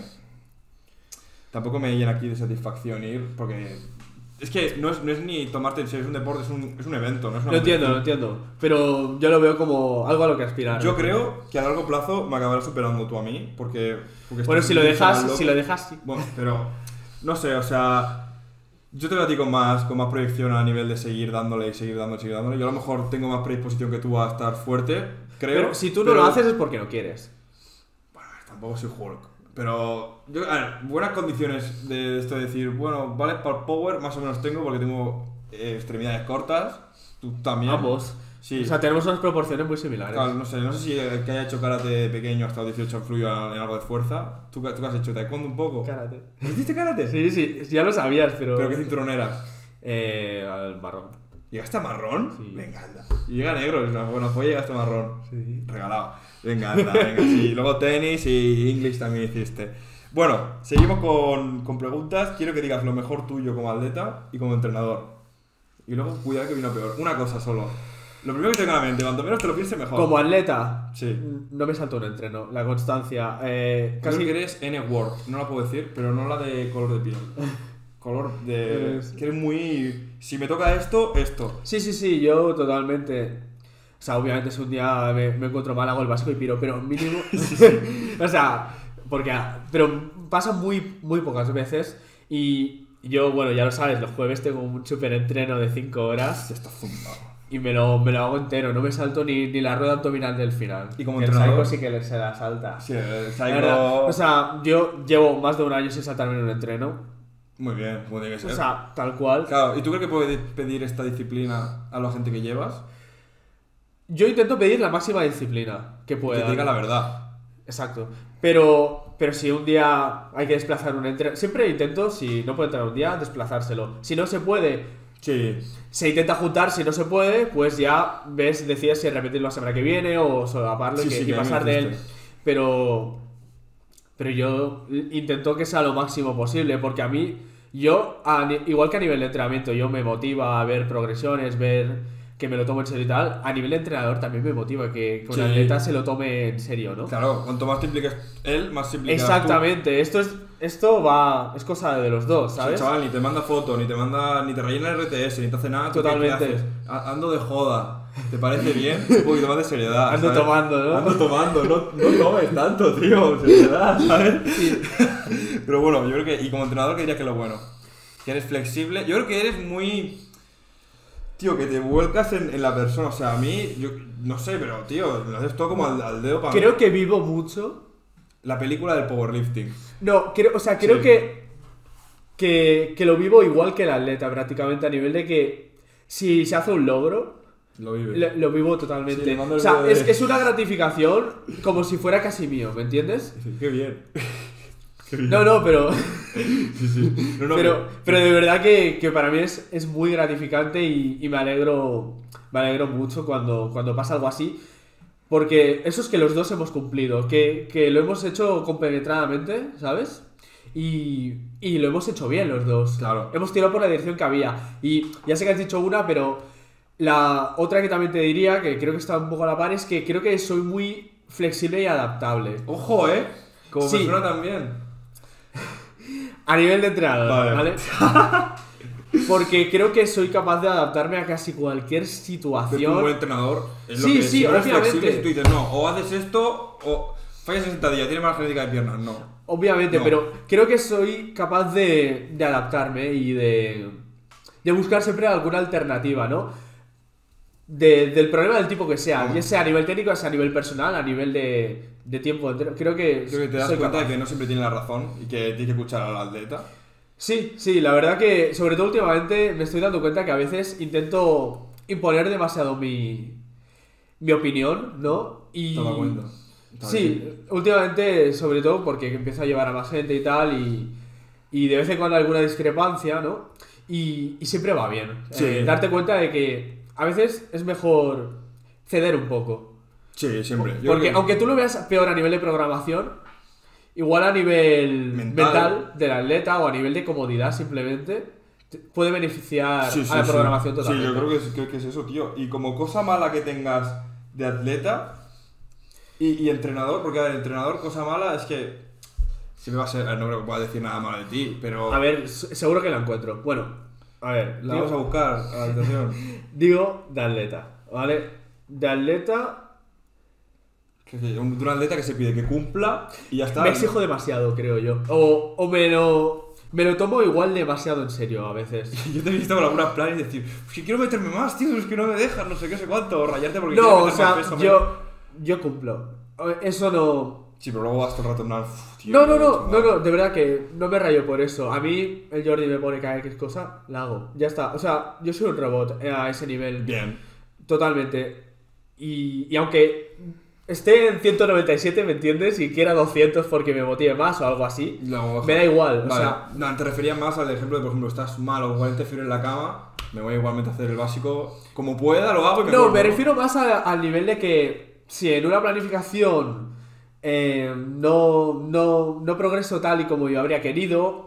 Tampoco me llena aquí de satisfacción ir, porque... Es que no es, no es ni tomarte en serio, es un deporte, es un, es un evento, no es una... Lo entiendo, lo entiendo. Pero yo lo veo como algo a lo que aspirar. Yo ¿no? creo que a largo plazo me acabarás superando tú a mí, porque... porque Bueno, estás si lo mucho dejas, más loco. si lo dejas, sí. Bueno, pero... No sé, o sea... Yo te veo a ti con más, con más proyección a nivel de seguir dándole y seguir dándole y seguir dándole. Yo a lo mejor tengo más predisposición que tú a estar fuerte, creo. Pero si tú no pero- lo haces es porque no quieres. Bueno, tampoco soy Hulk. Pero, yo, a ver, buenas condiciones de esto de decir, bueno, vale, para el power más o menos tengo porque tengo eh, extremidades cortas. Tú también. Ambos. Sí. O sea, tenemos unas proporciones muy similares. Claro, no sé, no sé si el que haya hecho karate de pequeño hasta los dieciocho influye en algo de fuerza. ¿Tú, qué- tú qué has hecho? ¿Taekwondo un poco? Karate. ¿Hiciste karate? Sí, sí, ya lo sabías, pero... ¿Pero qué cinturón eras? Eh, al marrón. ¿Llegaste a marrón? Sí. Venga, anda. Y llega negro, es una buena joya, llegaste a marrón. Sí. Regalado. Venga, anda, venga. Sí, luego tenis y English también hiciste. Bueno, seguimos con, con preguntas. Quiero que digas lo mejor tuyo como atleta y como entrenador. Y luego, cuidado que vino peor. Una cosa solo. Lo primero que tengo en la mente, cuanto menos te lo pienses, mejor. Como atleta, Sí. no me salto un entreno. La constancia. Eh, Casi casi que eres N-word, no la puedo decir, pero no la de color de piel. Color de... Es- Que eres muy... Si me toca esto, esto. Sí, sí, sí, yo totalmente. O sea, obviamente si un día me, me encuentro mal hago el básico y piro, pero mínimo. O sea, porque. Pero pasa muy, muy pocas veces. Y yo, bueno, ya lo sabes, los jueves tengo un súper entreno de cinco horas Ya está zumbado. y me lo, me lo hago entero. No me salto ni, ni la rueda abdominal del final. ¿Y como Que el entrenador? psycho sí que le- se la salta. Sí, el La verdad, psycho... o sea, yo llevo más de un año sin saltarme en un entreno. Muy bien, como tiene que ser. O sea, tal cual. Claro, ¿y tú crees que puedes pedir esta disciplina a la gente que llevas? Yo intento pedir la máxima disciplina que Que pueda. te diga la verdad. Exacto. Pero, pero si un día hay que desplazar un entreno, siempre intento, si no puede entrenar un día, desplazárselo. Si no se puede, Sí. se intenta juntar. Si no se puede, pues ya ves, decides si repetirlo la semana que viene o solaparlo Sí, y, que- sí, y que a mí me pasar de él. hiciste. Pero, pero yo intento que sea lo máximo posible, porque a mí, yo, a ni- igual que a nivel de entrenamiento, yo me motiva a ver progresiones, ver que me lo tomo en serio y tal. A nivel de entrenador también me motiva que, que un Sí. atleta se lo tome en serio, ¿no? Claro, cuanto más te impliques él, más se implica Exactamente, esto es esto va es cosa de los dos, tú. ¿sabes? Sí, chaval, ni te manda foto, ni te manda, ni te rellena el R T S, ni te hace nada. ¿tú qué- Totalmente. ¿Qué haces? A- Ando de joda. ¿Te parece bien? Un poquito más de seriedad. Ando ¿sabes? tomando, ¿no? Ando tomando, no, no tomes tanto, tío. Seriedad, ¿sabes? Pero bueno, yo creo que, y como entrenador, ¿qué dirías que es lo bueno? Que eres flexible. Yo creo que eres muy. Tío, que te vuelcas en, en la persona. O sea, a mí, yo no sé, pero tío, lo haces todo como al, al dedo para Creo que vivo mucho. La película del powerlifting. No, creo, o sea, creo Sí. que, que que lo vivo igual que el atleta prácticamente a nivel de que si se hace un logro Lo vives. lo, lo vivo Sí, totalmente. le mando el o sea, vídeo de- es, es una gratificación como si fuera casi mío, ¿me entiendes? Sí, qué bien. Qué bien. No, no, pero Sí, sí. No, no, pero, que- pero de verdad que, que para mí es, es muy gratificante y, y me alegro me alegro mucho cuando, cuando pasa algo así. Porque eso es que los dos hemos cumplido, que, que lo hemos hecho compenetradamente, ¿sabes? Y, y lo hemos hecho bien los dos. Claro. Hemos tirado por la dirección que había. Y ya sé que has dicho una, pero la otra que también te diría, que creo que está un poco a la par, es que creo que soy muy flexible y adaptable. Ojo, eh. Como Sí. persona también. A nivel de entrenador, Vale. ¿vale? Porque creo que soy capaz de adaptarme a casi cualquier Ser un buen situación. entrenador. Es Sí, lo que, sí, si no eres obviamente. flexible, si tú dices, no, o haces esto, o fallas en sentadilla, tienes mala genética de piernas. No. Obviamente, No. pero creo que soy capaz de, de adaptarme y de, de buscar siempre alguna alternativa, ¿no? De- del problema del tipo que sea, ya sea a nivel técnico, ya sea a nivel personal, a nivel de, de tiempo entero. Creo que, Creo que te das soy cuenta capaz. de que no siempre tiene la razón y que tienes que escuchar al atleta. Sí, sí, la verdad que, sobre todo últimamente, me estoy dando cuenta que a veces intento imponer demasiado mi, mi opinión, ¿no? Y... Te das cuenta. Está Sí, bien. últimamente, sobre todo porque empiezo a llevar a más gente y tal, y, y de vez en cuando alguna discrepancia, ¿no? Y, y siempre va bien. Sí. Eh, darte cuenta de que a veces es mejor ceder un poco. Sí, siempre. Yo Porque creo que- aunque tú lo veas peor a nivel de programación, igual a nivel Mental. mental, del atleta o a nivel de comodidad simplemente, te- puede beneficiar Sí, sí, a la sí. programación Sí, totalmente. yo creo que, es, creo que es eso, tío. Y como cosa mala que tengas de atleta y, y entrenador, porque a ver, entrenador, cosa mala es que si me va a ser, no creo que pueda decir nada malo de ti, pero A ver, s- seguro que la encuentro. Bueno, a ver, la digo, vamos a buscar a la habitación. digo de atleta, ¿vale? De atleta Que- que un, de un atleta que se pide que cumpla y ya está. me exijo demasiado, creo yo. O, o me lo me lo tomo igual demasiado en serio a veces. Yo te he visto con algunas planes y decir, "Pues que quiero meterme más, tío, es que no me dejas, no sé qué, sé cuánto, o rayarte porque No, quieres o meter sea, más peso, men". yo yo cumplo. Eso no. Sí, pero luego vas todo el rato en plan, "Uf, tío, No, no, he hecho no, no, mal". no, de verdad que no me rayo por eso. A mí el Jordi me pone cada X cosa, la hago. Ya está. O sea, yo soy un robot eh, a ese nivel. Bien. Totalmente. Y, y aunque esté en ciento noventa y siete, ¿me entiendes? Y quiera doscientos porque me motive más o algo así, No, me da igual. O Vale. sea, No, te refería más al ejemplo de, por ejemplo, estás mal o igualmente fiebre en la cama, me voy igualmente a hacer el básico como pueda, lo hago y me no, vuelvo, me refiero más a- al nivel de que si en una planificación eh, no, no, no progreso tal y como yo habría querido,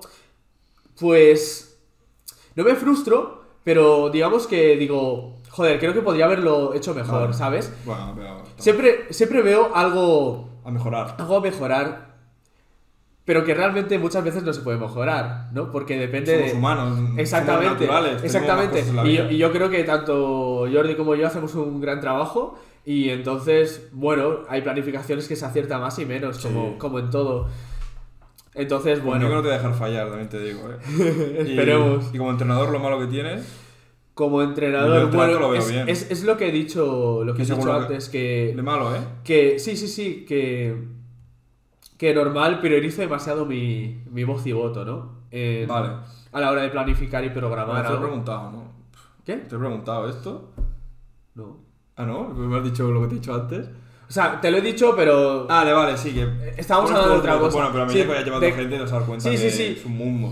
pues no me frustro, pero digamos que digo, joder, creo que podría haberlo hecho mejor, Vale. ¿sabes? Bueno, pero... Siempre, siempre veo algo, A mejorar. algo a mejorar, pero que realmente muchas veces no se puede mejorar, ¿no? Porque depende Somos de... humanos, somos Exactamente, naturales, tenemos exactamente. más cosas en la Y yo, vida. y yo creo que tanto Jordi como yo hacemos un gran trabajo y entonces, bueno, hay planificaciones que se acierta más y menos, Sí. como, como en todo. Entonces, Bueno, bueno, no te voy a dejar fallar, también te digo, ¿eh? Y- esperemos. Y, como entrenador, lo malo que tienes, Como Yo entrenador, el trato bueno, lo veo es, bien. es- es lo que he dicho, lo que Que he según dicho lo que- antes, que, de malo, ¿eh? que sí, sí, sí, que, que normal priorizo demasiado mi, mi voz y voto, ¿no? En- Vale. A la hora de planificar y Bueno, programar te he algo. preguntado, ¿no? ¿Qué? Te he preguntado esto. No. Ah, ¿no? ¿Me has dicho lo que te he dicho antes? O sea, te lo he dicho, pero... Ah, vale, vale, sí, que... Estábamos Bueno, hablando de esto- otra cosa. Bueno, pero a medida Sí, que vaya llevando de- gente te vas a dar cuenta Sí, que sí, sí. es un mundo.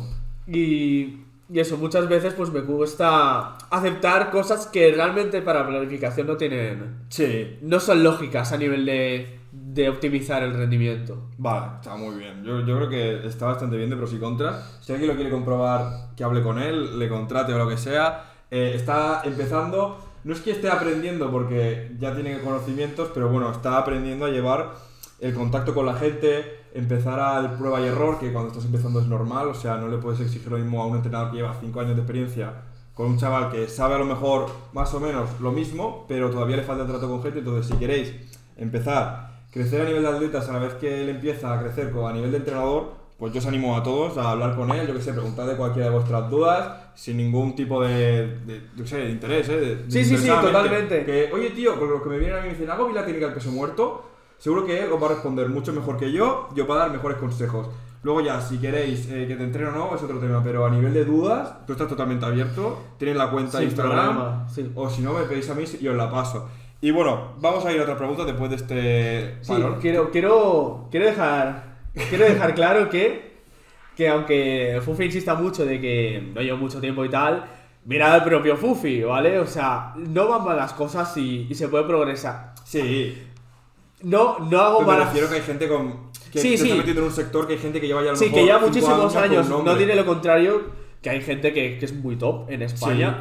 Y, y eso, muchas veces pues me cuesta aceptar cosas que realmente para planificación no tienen... Sí. No son lógicas a nivel de, de optimizar el rendimiento. Vale, está muy bien. Yo, yo creo que está bastante bien de pros y contras. Si alguien lo quiere comprobar, que hable con él, le contrate o lo que sea. Eh, está empezando, no es que esté aprendiendo porque ya tiene conocimientos, pero bueno, está aprendiendo a llevar el contacto con la gente, empezar al prueba y error, que cuando estás empezando es normal, o sea, no le puedes exigir lo mismo a un entrenador que lleva cinco años de experiencia con un chaval que sabe a lo mejor más o menos lo mismo, pero todavía le falta el trato con gente. Entonces, si queréis empezar, crecer a nivel de atletas a la vez que él empieza a crecer a nivel de entrenador, pues yo os animo a todos a hablar con él, yo que sé, preguntad de cualquiera de vuestras dudas, sin ningún tipo de, de yo qué sé, de interés, ¿eh? De- de Sí, sí, sí, interesadamente. totalmente. Que, oye tío, con lo que me vienen a mí y me dicen, hago bien la técnica del peso muerto, seguro que él os va a responder mucho mejor que yo, yo para dar mejores consejos. Luego ya, si queréis eh, que te entrene o no, es otro tema, pero a nivel de dudas, tú estás totalmente abierto, tienes la cuenta de Sin Instagram, problema, sí. o si no, me pedís a mí y os la paso. Y bueno, vamos a ir a otra pregunta después de este Sí, parón. quiero, quiero, quiero dejar, quiero dejar claro que, que aunque Fufi insista mucho de que no llevo mucho tiempo y tal, mira al propio Fufi, ¿vale? O sea, no van mal las cosas y, y se puede progresar. Sí, No, no hago pero me malas... refiero que hay gente con... que Sí, se sí. está metiendo en un sector que hay gente que lleva ya a lo Sí, mejor que ya cinco muchísimos años, con no nombre. tiene lo contrario, que hay gente que, que es muy top en España,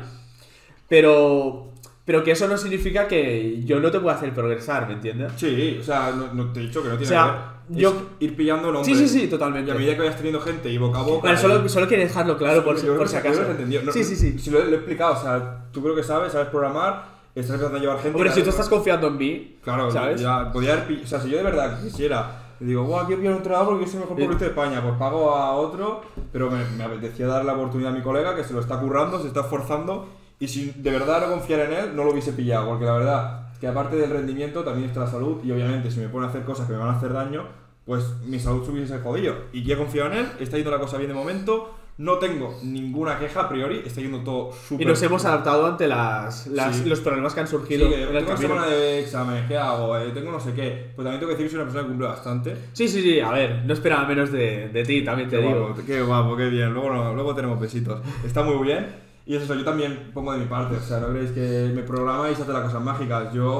pero, pero que eso no significa que yo no te pueda hacer progresar, ¿me entiendes? Sí, o sea, no, no te he dicho que no tiene O sea, que ver. yo- Es ir pillando nombre. Sí, sí, sí, Y totalmente. a medida que vayas teniendo gente y boca a boca... Vale, y- solo, solo quería dejarlo claro por, si- Yo creo por que- si yo creo acaso. que lo he entendido. No, sí, sí, sí. Si lo, he- lo he explicado, o sea, tú creo que sabes, sabes programar, estás empezando a llevar gente... Hombre, que- si tú estás confiando en mí, Claro, ¿sabes? ya podía haber... pi- O sea, si yo de verdad quisiera... Le digo, guau, quiero pillar un entrenador porque yo soy el mejor futbolista de España. Pues pago a otro, pero me, me apetecía darle la oportunidad a mi colega que se lo está currando, se está esforzando. Y si de verdad no confiara en él, no lo hubiese pillado. Porque la verdad, que aparte del rendimiento, también está la salud. Y obviamente, si me pone a hacer cosas que me van a hacer daño, pues mi salud se hubiese jodido. Y yo he confiado en él, está yendo la cosa bien de momento. No tengo ninguna queja a priori, está yendo todo súper... Y nos hemos adaptado ante las, las- Sí. los problemas que han Sí, surgido que en el tengo una camino. semana de examen, ¿qué hago? Eh, tengo no sé qué. Pues también tengo que decir que soy una persona que cumple bastante. Sí, sí, sí, a ver, no esperaba menos de, de ti, también te Qué digo. guapo, qué guapo, qué bien. Luego, no- luego tenemos besitos. Está muy bien. Y es eso, yo también pongo de mi parte. O sea, no creéis que me programáis y hace las cosas mágicas. Yo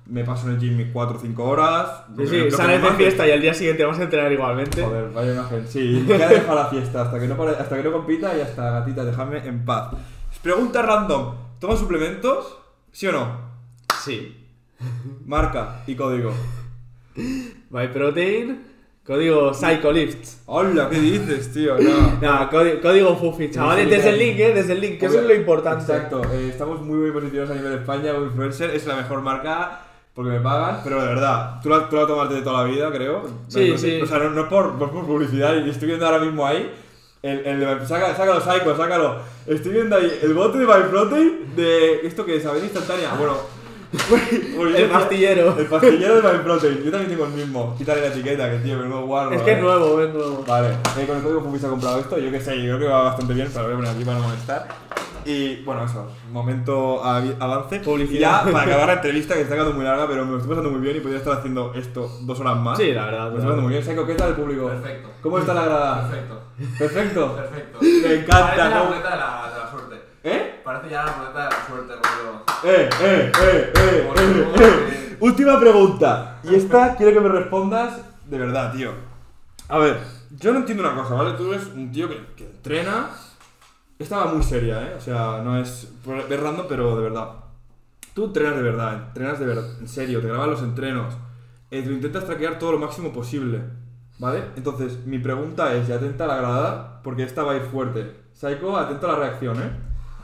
me paso en el gym mis cuatro o cinco horas. Sí, lo que- sí, lo que sales me de mate. fiesta y al día siguiente vas a entrenar igualmente. Joder, vaya imagen. Sí, ya deja la fiesta hasta que, no pare- hasta que no compita y hasta gatita, déjame en paz. Pregunta random. ¿Tomas suplementos? ¿Sí o no? Sí. Marca y código. MyProtein, código PsychoLifts. Hola, ¿qué dices, tío? No. Nada, código, código Fufi, chavales, desde el link, eh, desde el link, que eso es lo importante. Exacto, eh, estamos muy, muy positivos a nivel de España. Influencer es la mejor marca porque me pagan, pero de verdad, tú la, tú la tomaste de toda la vida, creo. Sí, No, sí. O sea, no, no es por, no es por publicidad, y estoy viendo ahora mismo ahí. El, el, saca, sácalo, Psycho, sácalo. Estoy viendo ahí el bote de MyProtein de. ¿Esto qué es? ¿Avena instantánea? Bueno. porque El yo- pastillero. El pastillero de MyProtein. Yo también tengo el mismo. Quítale la etiqueta, que tío, menudo guarro. Es que es eh. nuevo, es nuevo. Vale, eh, con el código Fufi se ha comprado esto, yo que sé, yo creo que va bastante bien, pero lo voy a poner aquí para no molestar. Y bueno, eso, momento avi- avance. Publicidad. Y ya, para acabar la entrevista, que está quedando muy larga, pero me lo estoy pasando muy bien y podría estar haciendo esto dos horas más. Sí, la verdad. Me lo estoy pasando muy bien. Psycho, ¿qué tal el público? Perfecto. ¿Cómo está la grada? Perfecto. Perfecto. Perfecto. Me encanta, Parece la ¿no? ruleta de la, de la suerte. ¿Eh? Parece ya la ruleta de la suerte, rollo. Eh, eh, eh, eh, Por eh, favor, eh. eh. Última pregunta. Y esta quiero que me respondas de verdad, tío. A ver, yo no entiendo una cosa, ¿vale? Tú eres un tío que, que entrena. Esta va muy seria, ¿eh? O sea, no es, es random, pero de verdad. Tú entrenas de verdad, entrenas de verdad, en serio, te grabas los entrenos. Eh, tú intentas traquear todo lo máximo posible, ¿vale? Entonces, mi pregunta es, y atenta a la grada, porque esta va a ir fuerte. Psycho, atento a la reacción, ¿eh?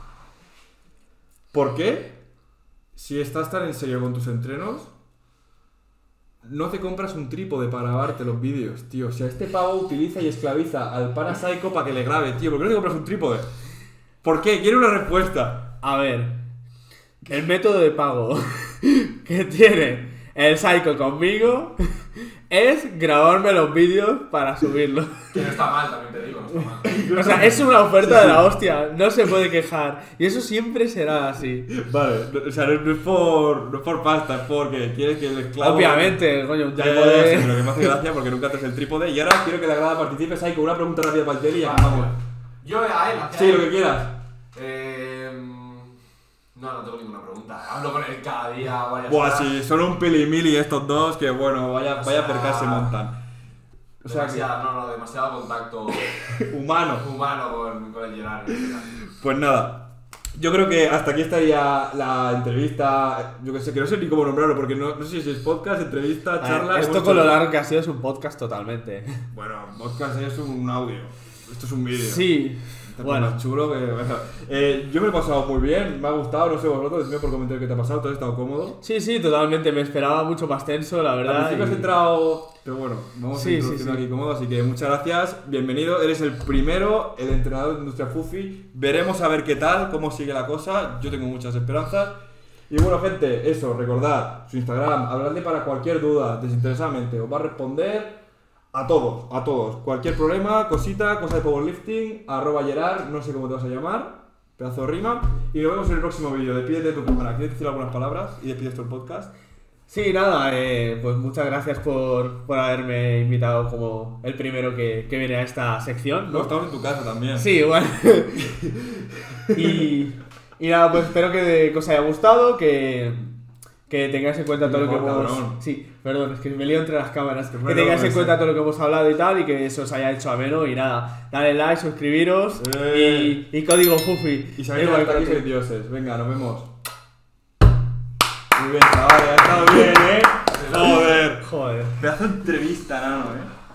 ¿Por qué? Si estás tan en serio con tus entrenos, no te compras un trípode para grabarte los vídeos, tío. O sea, este pavo utiliza y esclaviza al pana Psycho para que le grabe, tío. ¿Por qué no te compras un trípode? ¿Por qué? Quiero una respuesta. A ver, el método de pago que tiene el Psycho conmigo es grabarme los vídeos para subirlos. Que no está mal, también te digo, no está mal. O sea, es una oferta de la hostia, no se puede quejar. Y eso siempre será así. Vale, no- o sea, no, no es por, no es por pasta, es porque quieres que el esclavo... Obviamente, coño, un Ya, ya, trípode- ya, sí, pero que me hace gracia porque nunca traes el trípode. Y ahora quiero que la grada participe, Psycho, una pregunta rápida para el Jelly y Vale, acabamos. Yo a él, hacia Sí, él. lo que quieras. Eh, no, no tengo ninguna pregunta. Hablo con él cada día, vaya. Buah, sí, son un pilimili estos dos que, bueno, vaya, O vaya sea, percal se montan. O sea, que, Demasiado, no, no, demasiado contacto humano. humano con, con el Gerard. en este caso. Pues nada, yo creo que hasta aquí estaría la entrevista. Yo que sé, que no sé ni cómo nombrarlo porque no, no sé si es podcast, entrevista, A ver, charla. esto hemos con lo hecho- largo que ha sido es un podcast totalmente. Bueno, podcast es un audio. Esto es un vídeo. Sí, Está bueno. más chulo que. bueno, eh, yo me he pasado muy bien, me ha gustado, no sé vosotros, decidme por comentar qué te ha pasado, ¿tú has estado cómodo? Sí, sí, totalmente. Me esperaba mucho más tenso, la Al verdad. principio has y- entrado, pero bueno, vamos Sí, a sí, introducirnos sí. aquí cómodo, así que muchas gracias, bienvenido, eres el primero, el entrenador de Industria Fufi, veremos a ver qué tal, cómo sigue la cosa, yo tengo muchas esperanzas. Y bueno, gente, eso, recordad, su Instagram, habladle para cualquier duda, desinteresadamente, os va a responder a todos, a todos, cualquier problema, cosita, cosa de powerlifting, arroba Gerard, no sé cómo te vas a llamar, pedazo de rima, y nos vemos en el próximo vídeo, despídete de tu cámara, ¿quieres decir algunas palabras? Y despides tú el podcast. Sí, nada, eh, pues muchas gracias por, por haberme invitado como el primero que, que viene a esta sección, No, ¿no? estamos en tu casa también. Sí, bueno. y, y nada, pues espero que, que os haya gustado, que, que tengáis en cuenta todo lo que Mejor, hemos... cabrón. Sí, perdón, es que me lío entre las cámaras. Que bueno, tengáis en pues, cuenta sí. todo lo que hemos hablado y tal, y que eso os haya hecho ameno. Y nada, dale like, suscribiros Eh. y, y código Fufi. Y sabéis Igual hasta aquí que- sois dioses. Venga, nos vemos. Muy bien, chavales, ha estado bien, ¿eh? Joder. Joder. Pedazo de entrevista, nano, ¿eh?